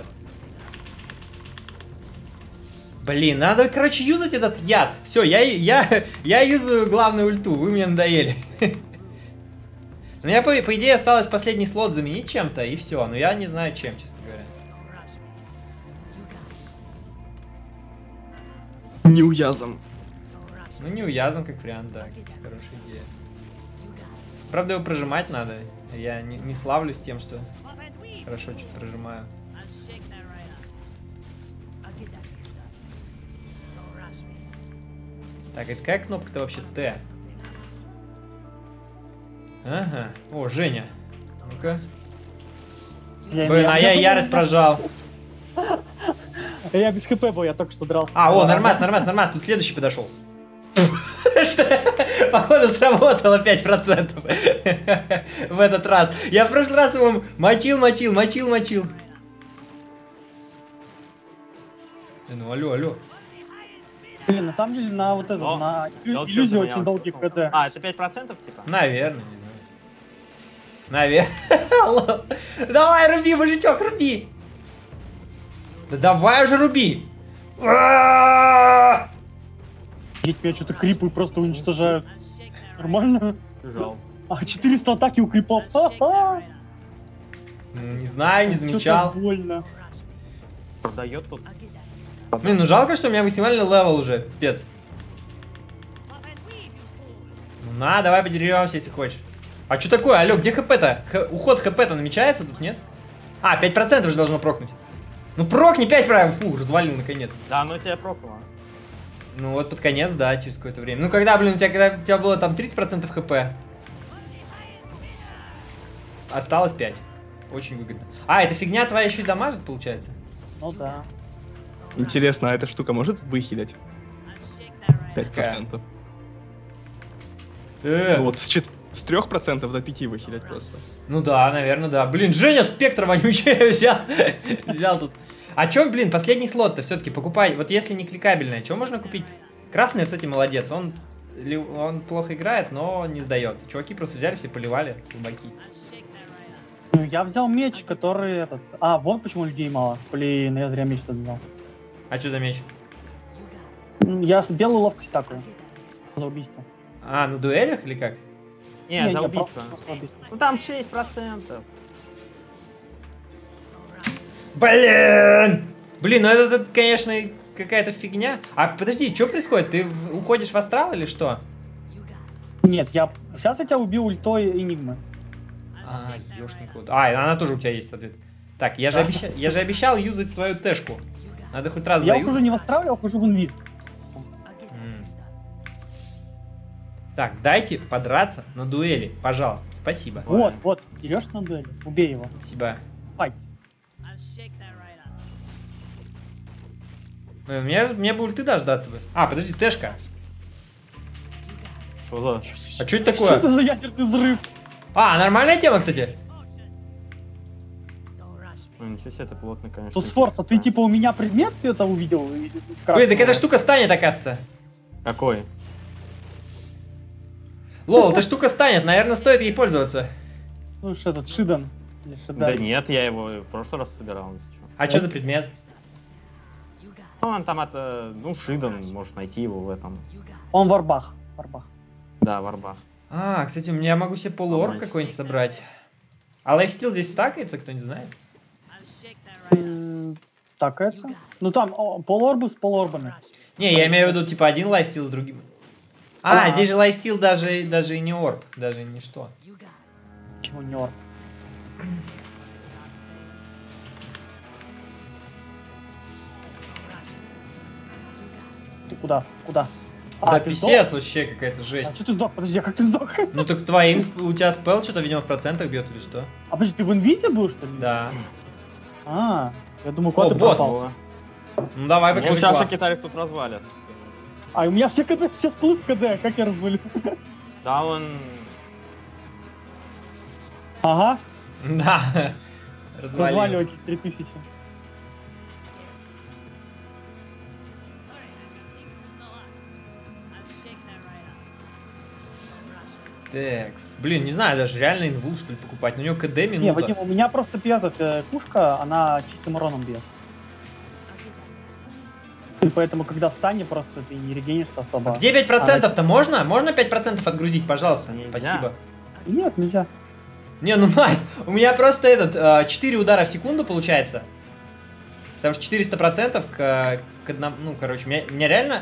Speaker 1: Блин, надо, короче, юзать этот яд. Все, я, я, я юзаю главную ульту, вы мне надоели. У меня, по, по идее, осталось последний слот заменить чем-то, и все. Но я не знаю, чем, честно говоря.
Speaker 3: Неуязом.
Speaker 1: Ну, не уязан, как вариант, да. Кстати, хорошая идея. Правда, его прожимать надо. Я не, не славлюсь тем, что хорошо что-то прожимаю. Так, это какая кнопка-то вообще? Т. Ага. О, Женя. Ну-ка.
Speaker 2: Я,
Speaker 1: Блин,
Speaker 2: я-
Speaker 1: а я
Speaker 2: я-
Speaker 1: ярость прожал.
Speaker 2: Я без хп был, я только что дрался.
Speaker 1: А, о, нормас, нормас, нормас. Тут следующий подошел. Что? Походу сработало пять процентов в этот раз. Я в прошлый раз его мочил, мочил, мочил, мочил. Э, Ну, алло, алло.
Speaker 2: Блин, на самом деле на вот это,
Speaker 4: О,
Speaker 2: на
Speaker 4: я вот
Speaker 2: иллюзию
Speaker 4: чё-то
Speaker 2: очень
Speaker 4: понял.
Speaker 2: долгий КД.
Speaker 4: А, это пять процентов, типа?
Speaker 1: Наверное, не знаю. Наверное. Давай, руби, мужичок, руби. Да давай уже руби. А-а-а!
Speaker 2: Деть, меня что-то крипы просто уничтожают. Нормально?
Speaker 4: Жал.
Speaker 2: А, четыреста атаки у крипов. Ха-ха!
Speaker 1: Ну, не знаю, не
Speaker 2: Чё-то
Speaker 1: замечал.
Speaker 2: больно.
Speaker 4: Продает тут.
Speaker 1: Блин, ну жалко, что у меня максимальный левел уже, пипец. Ну на, давай подеремся, если хочешь. А что такое? Алло, где хп-то? Х- уход хп-то намечается тут, нет? А, пять процентов же должно прокнуть. Ну прокни пять правильно. Фу, развалил наконец.
Speaker 4: Да, ну тебя прокнуло.
Speaker 1: Ну вот под конец, да, через какое-то время. Ну когда, блин, у тебя, когда у тебя было там тридцать процентов хп. Осталось пять. Очень выгодно. А, эта фигня твоя еще и дамажит, получается?
Speaker 2: Ну да.
Speaker 3: Интересно, а эта штука может выхилять? пять процентов.
Speaker 1: Э,
Speaker 3: Вот с, чет- с трех процентов до пяти выхилять просто.
Speaker 1: Ну да, наверное, да. Блин, Женя спектр вонючий взял. Взял тут. А чё, блин, последний слот-то все-таки покупай. Вот если не кликабельное, что можно купить? Красный, кстати, молодец. Он, ли- он плохо играет, но не сдается. Чуваки просто взяли, все поливали, слабаки.
Speaker 2: Ну, я взял меч, который этот... А, вот почему людей мало. Блин, я зря меч тут взял.
Speaker 1: А что за меч?
Speaker 2: М, Я с белой ловкость такой. За убийство.
Speaker 1: А, на дуэлях или как?
Speaker 4: Не, за
Speaker 2: я
Speaker 4: убийство.
Speaker 2: просто за убийство.
Speaker 4: Ну там шесть процентов.
Speaker 1: Блин! Блин, ну это, это, конечно, какая-то фигня. А подожди, что происходит? Ты в- уходишь в астрал или что?
Speaker 2: Нет, я... Сейчас я тебя убил ультой Энигмы.
Speaker 1: А, ёшкин кот. А, она тоже у тебя есть, соответственно. Так, я же, обещал, я же обещал юзать свою тэшку. Надо хоть раз
Speaker 2: Я
Speaker 1: заюзать.
Speaker 2: ухожу не в астрал, я ухожу в инвиз.
Speaker 1: М. Так, дайте подраться на дуэли, пожалуйста. Спасибо.
Speaker 2: Вот, вот, дерешься на дуэли, убей его.
Speaker 1: Спасибо.
Speaker 2: Файт.
Speaker 1: Э, Мне, мне бы ульты дождаться бы. А, подожди, Тэшка.
Speaker 4: Что за...
Speaker 1: А что это
Speaker 2: Что это
Speaker 1: такое?
Speaker 2: за ядерный взрыв?
Speaker 1: А, нормальная тема, кстати.
Speaker 4: Ну, ничего себе, это плотно, конечно.
Speaker 2: Тут Сфорца, ты типа у меня предмет это увидел?
Speaker 1: Блин, так эта штука станет, оказывается.
Speaker 4: Какой?
Speaker 1: Лол, эта штука станет, наверное, стоит ей пользоваться.
Speaker 2: Ну что этот, Шидан. Или
Speaker 4: Да
Speaker 2: Шидан.
Speaker 4: нет, я его в прошлый раз собирал, если что.
Speaker 1: А что за предмет?
Speaker 4: Ну, он там это, ну, Шидан, можешь найти его в этом.
Speaker 2: Он варбах. Варбах.
Speaker 4: Да, в арбах.
Speaker 1: А, кстати, у меня я могу себе полуорб
Speaker 4: Нормально.
Speaker 1: какой-нибудь собрать. А лайфстил здесь стакается, кто-нибудь знает?
Speaker 2: М, Такается. Ну там о, полуорбы с полуорбами.
Speaker 1: Не, я имею в виду, типа, один лайфстил с другим. А,
Speaker 2: А.
Speaker 1: здесь же лайфстил даже, даже и не орб, даже не что.
Speaker 2: Почему не орб? Ты куда? Куда?
Speaker 1: Да
Speaker 2: ты
Speaker 1: писец вообще какая-то
Speaker 2: сдох?
Speaker 1: жесть.
Speaker 2: А что ты сдох? Подожди, а как ты сдох?
Speaker 1: Ну так твоим, сп- у тебя спел что-то, видимо, в процентах бьет или что?
Speaker 2: А подожди, ты в инвизе был, что ли?
Speaker 1: Да.
Speaker 2: А, я думаю,
Speaker 1: О,
Speaker 2: куда ты
Speaker 1: босс.
Speaker 2: пропал?
Speaker 4: О,
Speaker 1: Ну давай,
Speaker 4: ну,
Speaker 1: покажи
Speaker 4: сейчас
Speaker 1: класс.
Speaker 4: Китарик тут развалит.
Speaker 2: А у меня все КД, все сплыв КД, как я развалю?
Speaker 4: Да, он...
Speaker 2: Ага,
Speaker 1: Да. Развалил.
Speaker 2: разваливайте три тысячи.
Speaker 1: Текс. Блин, не знаю, даже реально инвул, что ли, покупать. Но у него КД
Speaker 2: Не,
Speaker 1: минута.
Speaker 2: Вадим, у меня просто пьет эта пушка, она чистым уроном бьет. И поэтому, когда встанет, просто ты не регенишься особо.
Speaker 1: Где пять процентов-то можно? Можно пять процентов отгрузить, пожалуйста?
Speaker 4: Нельзя.
Speaker 1: Спасибо.
Speaker 2: Нет, нельзя.
Speaker 1: Не, ну Мась, у меня просто этот, четыре удара в секунду получается. Потому что четыреста процентов к, к одному, ну, короче, меня, меня реально...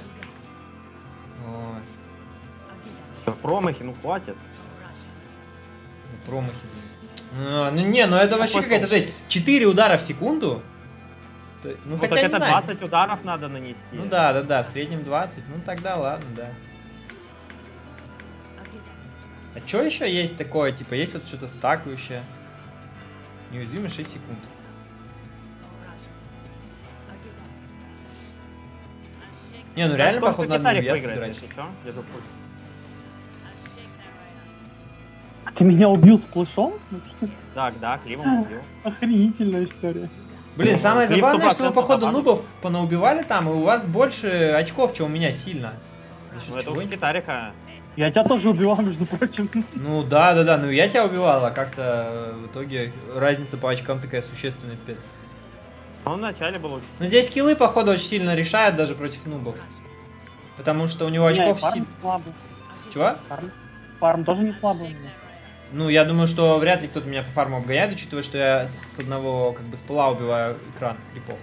Speaker 1: Ой,
Speaker 4: Промахи, ну хватит.
Speaker 1: промахи. Ну, ну не, ну это вообще
Speaker 4: Пошел.
Speaker 1: какая-то жесть. четыре удара в секунду? То- Ну,
Speaker 4: Ну
Speaker 1: хотя
Speaker 4: так
Speaker 1: не
Speaker 4: это
Speaker 1: знаю.
Speaker 4: двадцать ударов надо нанести.
Speaker 1: Ну да, да, да, в среднем двадцать. Ну тогда ладно, да. А что еще есть такое? Типа есть вот что-то стакающее. Неуязвимый шесть секунд. Не, ну реально, походу, надо
Speaker 4: Китарик
Speaker 1: не
Speaker 4: выиграет,
Speaker 1: собирать.
Speaker 4: если что. Я тут пусть.
Speaker 2: А ты меня убил с плышом?
Speaker 4: Так, да, Кливом убил.
Speaker 2: Охренительная история.
Speaker 1: Блин,
Speaker 4: Ну,
Speaker 1: самое
Speaker 4: Клифф
Speaker 1: забавное, что вы,
Speaker 4: сто процентов
Speaker 1: походу,
Speaker 4: попадет.
Speaker 1: нубов понаубивали там, и у вас больше очков, чем у меня сильно. За счет
Speaker 4: Ну это
Speaker 1: чего?
Speaker 4: уже Китарика.
Speaker 2: Я тебя тоже убивал, между прочим.
Speaker 1: Ну да, да, да, ну я тебя убивал, а как-то э, в итоге разница по очкам такая существенная, пипец.
Speaker 4: Он вначале был очень...
Speaker 1: Но здесь скиллы, походу, очень сильно решают даже против нубов. Потому что у него
Speaker 2: Не, и
Speaker 1: очков
Speaker 2: фарм
Speaker 1: сильно...
Speaker 2: слабый.
Speaker 1: Чего?
Speaker 2: Фарм, фарм тоже не слабый у меня.
Speaker 1: Ну, я думаю, что вряд ли кто-то меня по фарму обгоняет, учитывая, что я с одного, как бы, с пыла убиваю экран крипов.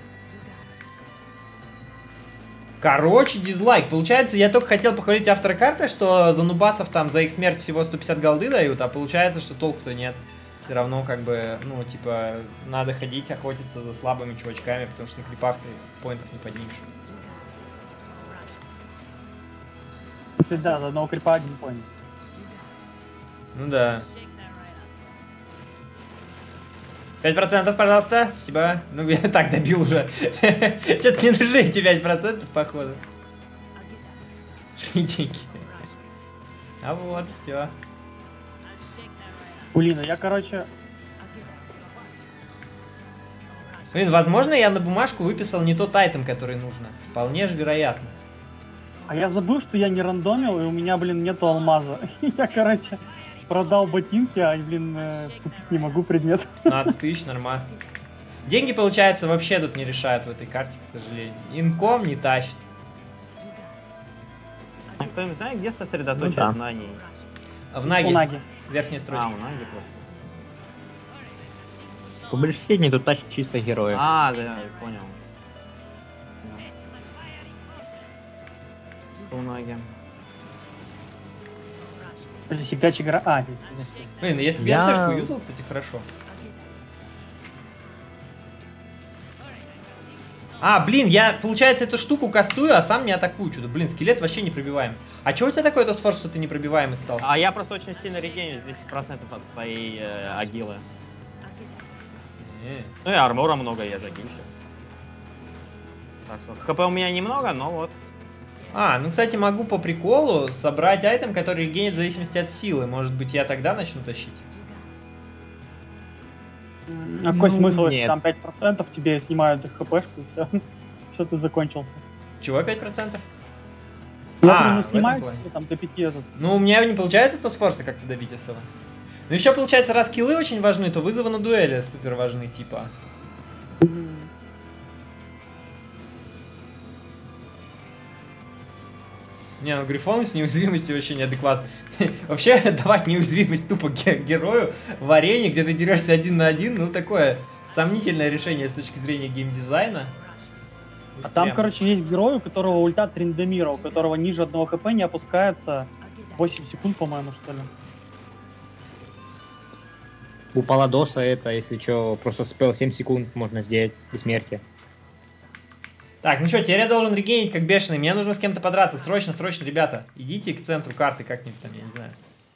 Speaker 1: Короче, дизлайк. Получается, я только хотел похвалить автора карты, что за нубасов там за их смерть всего сто пятьдесят голды дают, а получается, что толку-то нет. Все равно, как бы, ну, типа, надо ходить, охотиться за слабыми чувачками, потому что на крипах ты поинтов не поднимешь.
Speaker 2: Кстати, да, за одного крипа один понял.
Speaker 1: Ну да. пять процентов, пожалуйста. Спасибо. Ну, я так добил уже. Что-то не нужны эти пять процентов, походу. Шли деньги. А вот, все.
Speaker 2: Блин, а я, короче...
Speaker 1: Блин, возможно, я на бумажку выписал не тот айтем, который нужно. Вполне же вероятно.
Speaker 2: А я забыл, что я не рандомил, и у меня, блин, нету алмаза. Я, короче, продал ботинки, а, блин, э, купить не могу предмет.
Speaker 1: пятнадцать тысяч, нормас. Деньги, получается, вообще тут не решают в этой карте, к сожалению. Инком не тащит.
Speaker 4: А кто-нибудь знает, где сосредоточие
Speaker 5: Ну да.
Speaker 4: знаний?
Speaker 1: В
Speaker 2: У
Speaker 1: Наге,
Speaker 2: Наги.
Speaker 1: верхняя
Speaker 4: А,
Speaker 1: строчка.
Speaker 4: у Наги просто.
Speaker 5: В большинстве тут тащат чисто герои.
Speaker 4: А, да, я понял. У Наги.
Speaker 2: Подожди, всегда чигра... А, нет, нет, нет.
Speaker 1: Блин, если бы
Speaker 5: Я-
Speaker 1: я тэшку юзал, кстати, хорошо. А, блин, я, получается, эту штуку кастую, а сам не атакую что-то. Блин, скелет вообще не пробиваем. А чего у тебя такой Тосфорс, что ты непробиваемый стал?
Speaker 4: А я просто очень сильно регеню десять процентов от своей э, агилы.
Speaker 1: Не.
Speaker 4: Ну и армора много, я загильщик. Так что хп у меня немного, но вот.
Speaker 1: А, ну, кстати, могу по приколу собрать айтем, который регенит в зависимости от силы. Может быть, я тогда начну тащить?
Speaker 2: А какой
Speaker 5: Ну,
Speaker 2: смысл, если
Speaker 5: нет.
Speaker 2: там пять процентов тебе снимают их хпшку и все? Все, ты закончился.
Speaker 1: Чего пять процентов?
Speaker 2: Ну,
Speaker 1: А,
Speaker 2: ну,
Speaker 1: в этом
Speaker 2: снимают
Speaker 1: плане.
Speaker 2: там до пяти этот.
Speaker 1: Ну, у меня не получается Тосфорса как-то добить особо. Ну, еще получается, раз киллы очень важны, то вызовы на дуэли супер важны, типа. Не, ну Грифон с неуязвимостью вообще неадекватно. Вообще, давать неуязвимость тупо ге- герою в арене, где ты дерешься один на один, ну такое сомнительное решение с точки зрения геймдизайна.
Speaker 2: А там,
Speaker 1: Прям.
Speaker 2: короче, есть герой, у которого ульта Триндемира, у которого ниже одного хп не опускается восемь секунд, по-моему, что ли.
Speaker 5: У Паладоса это, если что, просто спел семь секунд можно сделать бессмертие.
Speaker 1: Так, ну что, теперь я должен регенить как бешеный. Мне нужно с кем-то подраться. Срочно, срочно, ребята. Идите к центру карты как-нибудь там, я не знаю.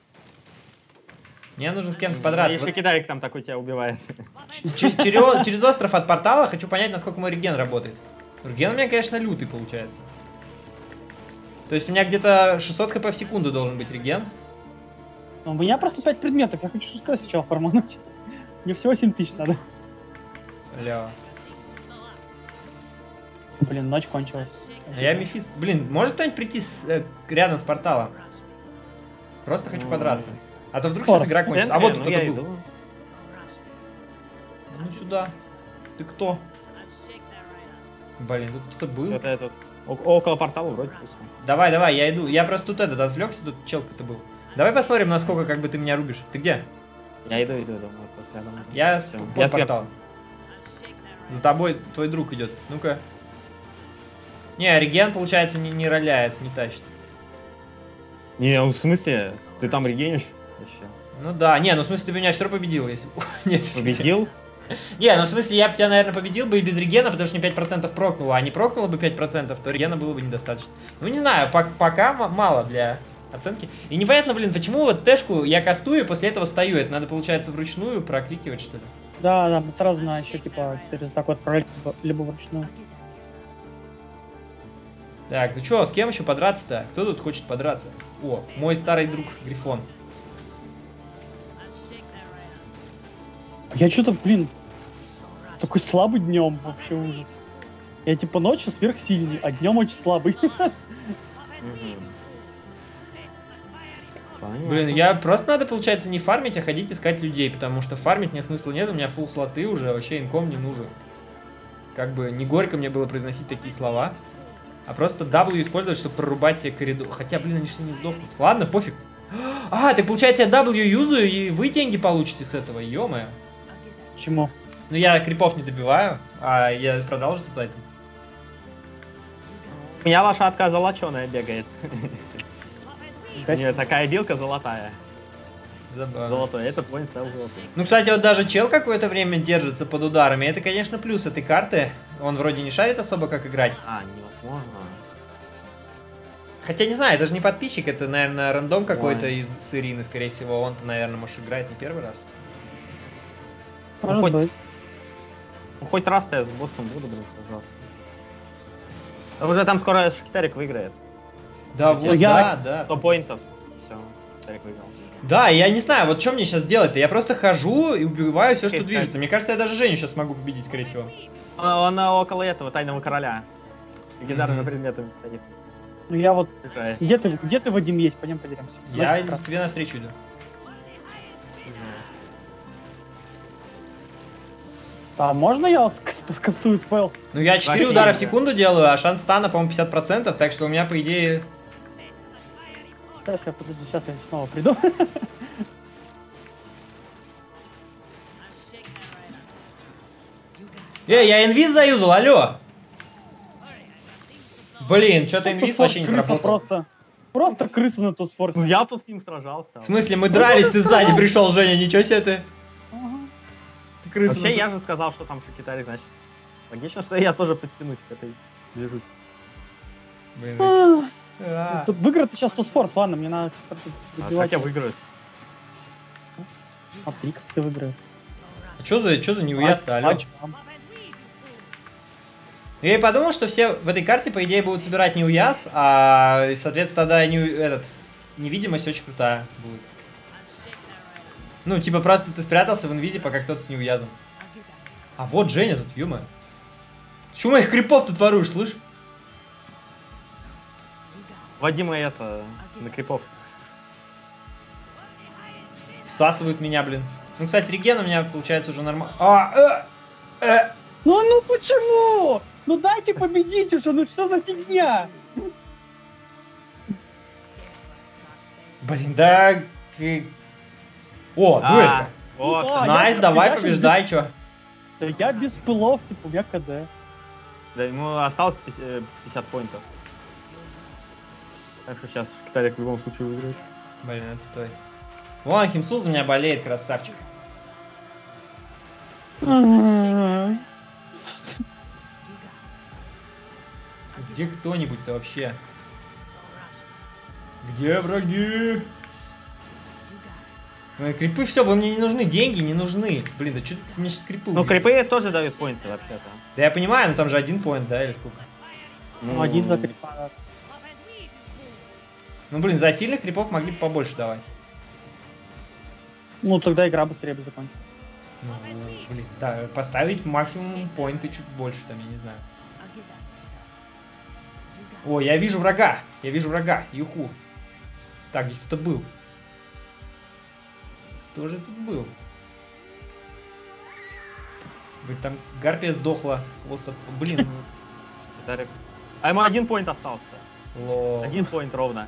Speaker 1: Мне нужно с кем-то подраться.
Speaker 4: Если
Speaker 1: Вот
Speaker 4: кидарик там такой тебя убивает.
Speaker 1: ч- через, через остров от портала хочу понять, насколько мой реген работает. Реген у меня, конечно, лютый получается. То есть у меня где-то шестьсот хп в секунду должен быть реген.
Speaker 2: Ну, у меня просто пять предметов, я хочу шестой сначала формануть. Мне всего семь тысяч надо.
Speaker 1: Ля.
Speaker 2: Блин, ночь кончилась.
Speaker 1: А я Мефист. Блин, может кто-нибудь прийти с, э, рядом с порталом? Просто хочу
Speaker 4: Ну,
Speaker 1: подраться. А то вдруг
Speaker 2: Форс.
Speaker 1: сейчас игра
Speaker 4: В
Speaker 1: кончится.
Speaker 4: центре,
Speaker 1: А вот
Speaker 4: ну,
Speaker 1: кто-то
Speaker 4: я
Speaker 1: был.
Speaker 4: иду.
Speaker 1: Ну сюда. Ты кто? Блин, тут кто-то был.
Speaker 4: Что-то этот. о- Около портала вроде пусто.
Speaker 1: Давай, давай, я иду. Я просто тут этот отвлекся, тут чел какой-то был. Давай посмотрим, насколько как бы ты меня рубишь. Ты где?
Speaker 4: Я иду, иду, иду. Вот, вот рядом.
Speaker 1: Я
Speaker 4: Всё.
Speaker 1: под
Speaker 4: Я сверху.
Speaker 1: порталом. За тобой твой друг идет. Ну-ка. Не, реген, получается, не, не роляет, не тащит.
Speaker 4: Не, ну, в смысле? Ты там регенишь? Вообще.
Speaker 1: Ну да, не, ну в смысле ты бы меня все равно победил, если... Нет.
Speaker 4: Победил?
Speaker 1: Не, ну в смысле я бы тебя, наверное, победил бы и без регена, потому что мне пять процентов прокнуло, а не прокнуло бы пять процентов, то регена было бы недостаточно. Ну не знаю, пок- пока м- мало для оценки. И непонятно, блин, почему вот тэшку я кастую и после этого стою. Это надо, получается, вручную прокликивать, что ли?
Speaker 2: Да, да, сразу на еще типа через такой отправлять, либо, либо вручную.
Speaker 1: Так, ну чё, с кем еще подраться-то? Кто тут хочет подраться? О, мой старый друг Грифон.
Speaker 2: Я что-то, блин, такой слабый днем, вообще ужас. Я типа ночью сверхсильный, а днем очень слабый.
Speaker 4: Понятно.
Speaker 1: Блин, я просто надо, получается, не фармить, а ходить искать людей, потому что фармить мне смысла нет, у меня фулл слоты уже, вообще инком не нужен. Как бы не горько мне было произносить такие слова, а просто W использовать, чтобы прорубать себе коридор. Хотя, блин, они же не сдохнут. Ладно, пофиг. А, так получается, я W юзаю, и вы деньги получите с этого, ё-моё.
Speaker 2: Почему?
Speaker 1: Ну, я крипов не добиваю, а я продолжу тут айтем.
Speaker 4: У меня лошадка золоченая бегает. У
Speaker 2: Нифига
Speaker 4: нее
Speaker 2: себе.
Speaker 4: такая билка золотая.
Speaker 1: Забавно.
Speaker 4: Золотой. Это твой сел золотой.
Speaker 1: Ну, кстати, вот даже чел какое-то время держится под ударами. Это, конечно, плюс этой карты. Он вроде не шарит особо, как играть.
Speaker 4: А, невозможно.
Speaker 1: Хотя, не знаю, это же не подписчик, это, наверное, рандом какой-то
Speaker 4: Ой.
Speaker 1: из с Ирины, скорее всего. Он-то, наверное, может, играет не первый раз.
Speaker 2: Может
Speaker 4: хоть-
Speaker 2: быть.
Speaker 4: Ну, хоть раз-то я с боссом буду, блин, сражаться. А уже там скоро Шкитарик выиграет.
Speaker 1: Да,
Speaker 4: Ну,
Speaker 1: вот,
Speaker 2: я-
Speaker 1: да, да.
Speaker 4: сто поинтов. Все, Шкитарик выиграл.
Speaker 1: Да, я не знаю, вот что мне сейчас делать-то? Я просто хожу и убиваю все, что
Speaker 4: Окей,
Speaker 1: движется.
Speaker 4: кстати.
Speaker 1: Мне кажется, я даже Женю сейчас смогу победить, скорее всего.
Speaker 4: Он, он около этого тайного короля. С легендарными
Speaker 1: Мгм.
Speaker 4: предметами стоит.
Speaker 2: Ну я вот...
Speaker 4: Решает.
Speaker 2: Где ты, где ты, Вадим, есть? Пойдем подеремся.
Speaker 1: Я
Speaker 2: Ночь как раз.
Speaker 1: к тебе навстречу иду.
Speaker 2: А можно я ск- скастую спел?
Speaker 1: Ну, я четыре
Speaker 4: Вообще
Speaker 1: удара в
Speaker 4: да.
Speaker 1: секунду делаю, а шанс стана, по-моему, пятьдесят процентов, так что у меня, по идее...
Speaker 2: Сейчас я, подожди, сейчас я снова приду.
Speaker 1: Эй, я инвиз заюзал, алло! Блин, что-то инвиз
Speaker 2: Тусфорс
Speaker 1: вообще не
Speaker 2: крыса
Speaker 1: сработал.
Speaker 2: Просто, просто крыса на Тусфорсе.
Speaker 4: Ну я тут с ним сражался.
Speaker 1: В смысле, мы дрались, ты сзади пришел, Женя, ничего себе ты.
Speaker 2: Ага.
Speaker 1: Ты крыса.
Speaker 4: Вообще
Speaker 1: ну,
Speaker 4: я же сказал, что там Шкитарик, значит, Логично, что я тоже подтянусь к этой движухе.
Speaker 1: Блин,
Speaker 2: А,
Speaker 1: а.
Speaker 2: Тут выиграет сейчас Тосфорс, ладно, мне надо как-то
Speaker 4: А
Speaker 2: добивать.
Speaker 4: как я выиграю?
Speaker 2: Смотри, как ты выиграешь.
Speaker 1: Чё за, чё за неуяз-то, алё?
Speaker 2: Матч, там.
Speaker 1: Я и подумал, что все в этой карте, по идее, будут собирать неуяз, а, соответственно, тогда не, этот, невидимость очень крутая будет. Ну, типа, просто ты спрятался в инвизе, пока кто-то с неуязом. А вот Женя тут, ё-моё. Чё моих крипов тут воруешь, слышь?
Speaker 4: Вадима это, на крипов.
Speaker 1: Всасывают меня, блин. Ну, кстати, реген у меня получается уже нормально. А, э, э.
Speaker 2: Ну, ну почему? Ну дайте победить уже, ну что за фигня?
Speaker 1: Блин, да... э. О,
Speaker 4: А,
Speaker 1: дуэлька.
Speaker 4: вот.
Speaker 2: Ну, а,
Speaker 1: Найс,
Speaker 2: я-
Speaker 1: давай,
Speaker 2: я
Speaker 1: побеждай, чё.
Speaker 2: Да я без пылов, типа, у меня КД.
Speaker 4: Да, ему осталось пятьдесят поинтов. Так что сейчас Киталик в любом случае выиграет.
Speaker 1: Блин, отстой. Вон, Химсул за меня болеет, красавчик. Где кто-нибудь-то вообще? Где враги? Ой, крипы, все, вы мне не нужны, деньги не нужны. Блин, да что мне сейчас крипы
Speaker 4: Ну,
Speaker 1: убьют?
Speaker 4: крипы тоже дают поинты вообще-то.
Speaker 1: Да я понимаю, но там же один поинт, да, или сколько?
Speaker 2: Ну, один за крипа.
Speaker 1: Ну, блин, за сильных крипов могли бы побольше давать.
Speaker 2: Ну, тогда игра быстрее бы закончилась.
Speaker 1: Ну, блин, да, поставить максимум поинты чуть больше, там, я не знаю. О, я вижу врага, я вижу врага, юху. Так, здесь кто-то был. Кто же тут был? Блин, там гарпия сдохла. Хвост от... Блин,
Speaker 4: Киталик. А ему один поинт остался.
Speaker 1: лол.
Speaker 4: Один поинт ровно.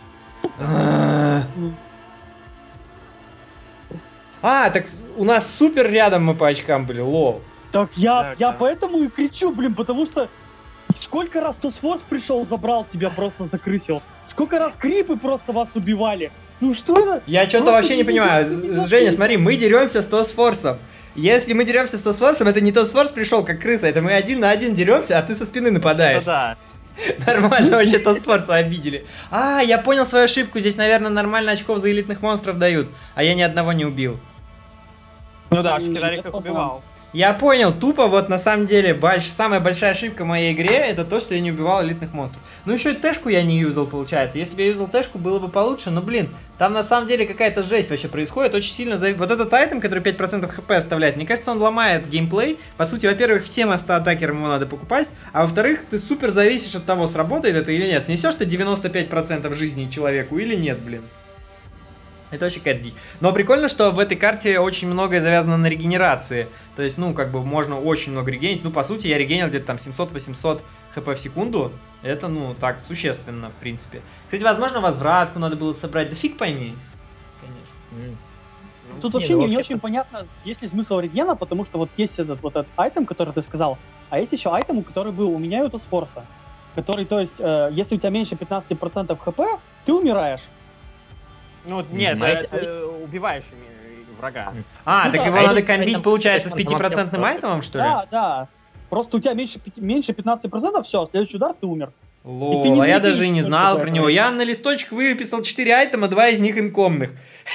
Speaker 1: А, так у нас супер рядом мы по очкам были, лол.
Speaker 2: Так я,
Speaker 4: Так,
Speaker 2: я
Speaker 4: да.
Speaker 2: поэтому и кричу, блин, потому что сколько раз Тосфорс пришел, забрал тебя, просто закрысил. Сколько раз крипы просто вас убивали. Ну что это?
Speaker 1: Я что-то
Speaker 2: Просто
Speaker 1: вообще не
Speaker 2: не
Speaker 1: понимаю.
Speaker 2: везет, не везет.
Speaker 1: Женя, смотри, мы деремся с Тосфорсом. Если мы деремся с Тосфорсом, это не Тосфорс пришел как крыса, это мы один на один деремся, а ты со спины
Speaker 4: Ну
Speaker 1: нападаешь.
Speaker 4: да.
Speaker 1: Нормально вообще Тосфорса обидели. А, я понял свою ошибку. Здесь, наверное, нормально очков за элитных монстров дают, а я ни одного не убил.
Speaker 4: Ну да,
Speaker 2: М,
Speaker 4: Киталик
Speaker 2: я
Speaker 4: их
Speaker 2: понял.
Speaker 4: убивал.
Speaker 1: Я понял, тупо вот на самом деле больш... самая большая ошибка в моей игре это то, что я не убивал элитных монстров. Ну еще и тэшку я не юзал, получается. Если бы я юзал тэшку, было бы получше, но блин, там на самом деле какая-то жесть вообще происходит, очень сильно за... Вот этот айтем, который пять процентов хп оставляет, мне кажется, он ломает геймплей. По сути, во-первых, всем автоатакерам его надо покупать, а во-вторых, ты супер зависишь от того, сработает это или нет. Снесешь ты девяносто пять процентов жизни человеку или нет, блин. Это очень какая-то дичь. Но прикольно, что в этой карте очень многое завязано на регенерации. То есть, ну, как бы можно очень много регенить. Ну, по сути, я регенил где-то там семьсот-восемьсот хп в секунду. Это, ну, так, существенно, в принципе. Кстати, возможно, возвратку надо было собрать. Да фиг пойми. Конечно.
Speaker 5: М.
Speaker 2: Тут
Speaker 5: Не,
Speaker 2: вообще
Speaker 5: ну,
Speaker 2: не, не
Speaker 5: вообще-то-
Speaker 2: очень понятно, есть ли смысл регена, потому что вот есть этот вот этот айтем, который ты сказал, а есть еще айтем, который был у меня и у Тосфорса. Который, то есть, э, если у тебя меньше пятнадцати процентов хп, ты умираешь.
Speaker 4: Ну, нет,
Speaker 5: Мгм. А
Speaker 4: э,
Speaker 5: если-
Speaker 4: ты убиваешь ими врага.
Speaker 1: А,
Speaker 2: Ну
Speaker 1: так
Speaker 2: да,
Speaker 1: его
Speaker 2: а
Speaker 1: надо
Speaker 5: если
Speaker 1: комбить,
Speaker 5: айтем-
Speaker 1: получается, с
Speaker 5: айтем там
Speaker 1: пятипроцентным
Speaker 5: вообще
Speaker 1: айтемом, что ли?
Speaker 2: Да, да. Просто у тебя меньше, пяти- меньше пятнадцати процентов, все, следующий удар ты умер.
Speaker 1: Лол,
Speaker 2: И ты не
Speaker 1: а я
Speaker 2: надеешься
Speaker 1: даже и не
Speaker 2: только
Speaker 1: знал
Speaker 2: на
Speaker 1: про
Speaker 2: это,
Speaker 1: него.
Speaker 2: да?
Speaker 1: Я на листочек выписал четыре айтема, два из них инкомных.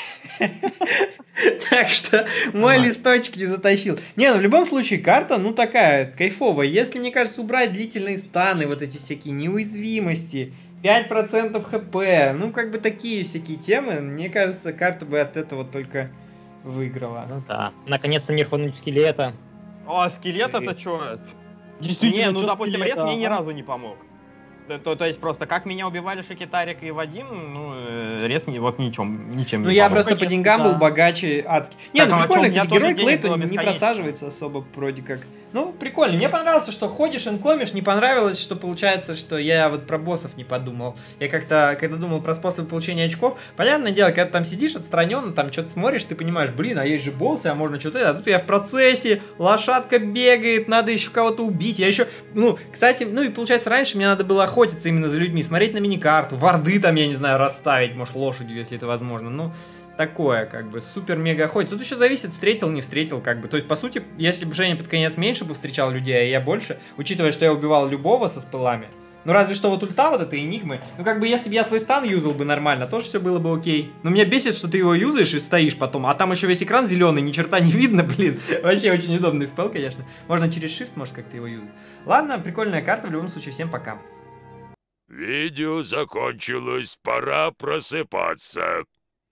Speaker 1: Так что мой листочек не затащил. Не, ну в любом случае карта, ну такая, кайфовая. Если, мне кажется, убрать длительные станы, вот эти всякие неуязвимости, пять процентов хп, ну как бы такие всякие темы, мне кажется, карта бы от этого только выиграла.
Speaker 5: Ну да. Наконец-то нерфануть скелета.
Speaker 4: О, скелет это что?
Speaker 2: Действительно,
Speaker 4: Не, ну,
Speaker 2: чё
Speaker 4: допустим,
Speaker 2: скелет,
Speaker 4: рез мне ни
Speaker 2: ага.
Speaker 4: разу не помог. То, то, то есть просто как меня убивали Шакитарик и Вадим, ну, э, рез не, вот ничем, ничем
Speaker 1: Ну
Speaker 4: не
Speaker 1: я
Speaker 4: помог.
Speaker 1: просто по
Speaker 2: конечно,
Speaker 1: деньгам
Speaker 2: да.
Speaker 1: был богаче адски. Не,
Speaker 4: Так,
Speaker 1: ну
Speaker 4: а
Speaker 1: прикольно,
Speaker 4: чё, у меня
Speaker 1: кстати,
Speaker 4: тоже
Speaker 1: герой
Speaker 4: денег
Speaker 1: Клейтон
Speaker 4: было
Speaker 1: не
Speaker 4: бесконечно.
Speaker 1: просаживается особо вроде как. Ну, прикольно. Мне понравилось, что ходишь, инкомишь, не понравилось, что получается, что я вот про боссов не подумал. Я как-то, когда думал про способы получения очков, понятное дело, когда ты там сидишь отстраненно, там что-то смотришь, ты понимаешь, блин, а есть же боссы, а можно что-то, а тут я в процессе, лошадка бегает, надо еще кого-то убить. Я еще, ну, кстати, ну и получается, раньше мне надо было охотиться именно за людьми, смотреть на миникарту, варды там, я не знаю, расставить, может, лошадью, если это возможно. Ну, такое, как бы, супер-мега ходит. Тут еще зависит, встретил, не встретил, как бы. То есть, по сути, если бы Женя под конец меньше бы встречал людей, а я больше, учитывая, что я убивал любого со спылами, ну, разве что вот ульта вот этой энигмы, ну, как бы, если бы я свой стан юзал бы нормально, тоже все было бы окей. Но меня бесит, что ты его юзаешь и стоишь потом, а там еще весь экран зеленый, ни черта не видно, блин. Вообще очень удобный спел, конечно. Можно через shift, может, как-то его юзать. Ладно, прикольная карта, в любом случае, всем пока.
Speaker 6: Видео закончилось, пора просыпаться.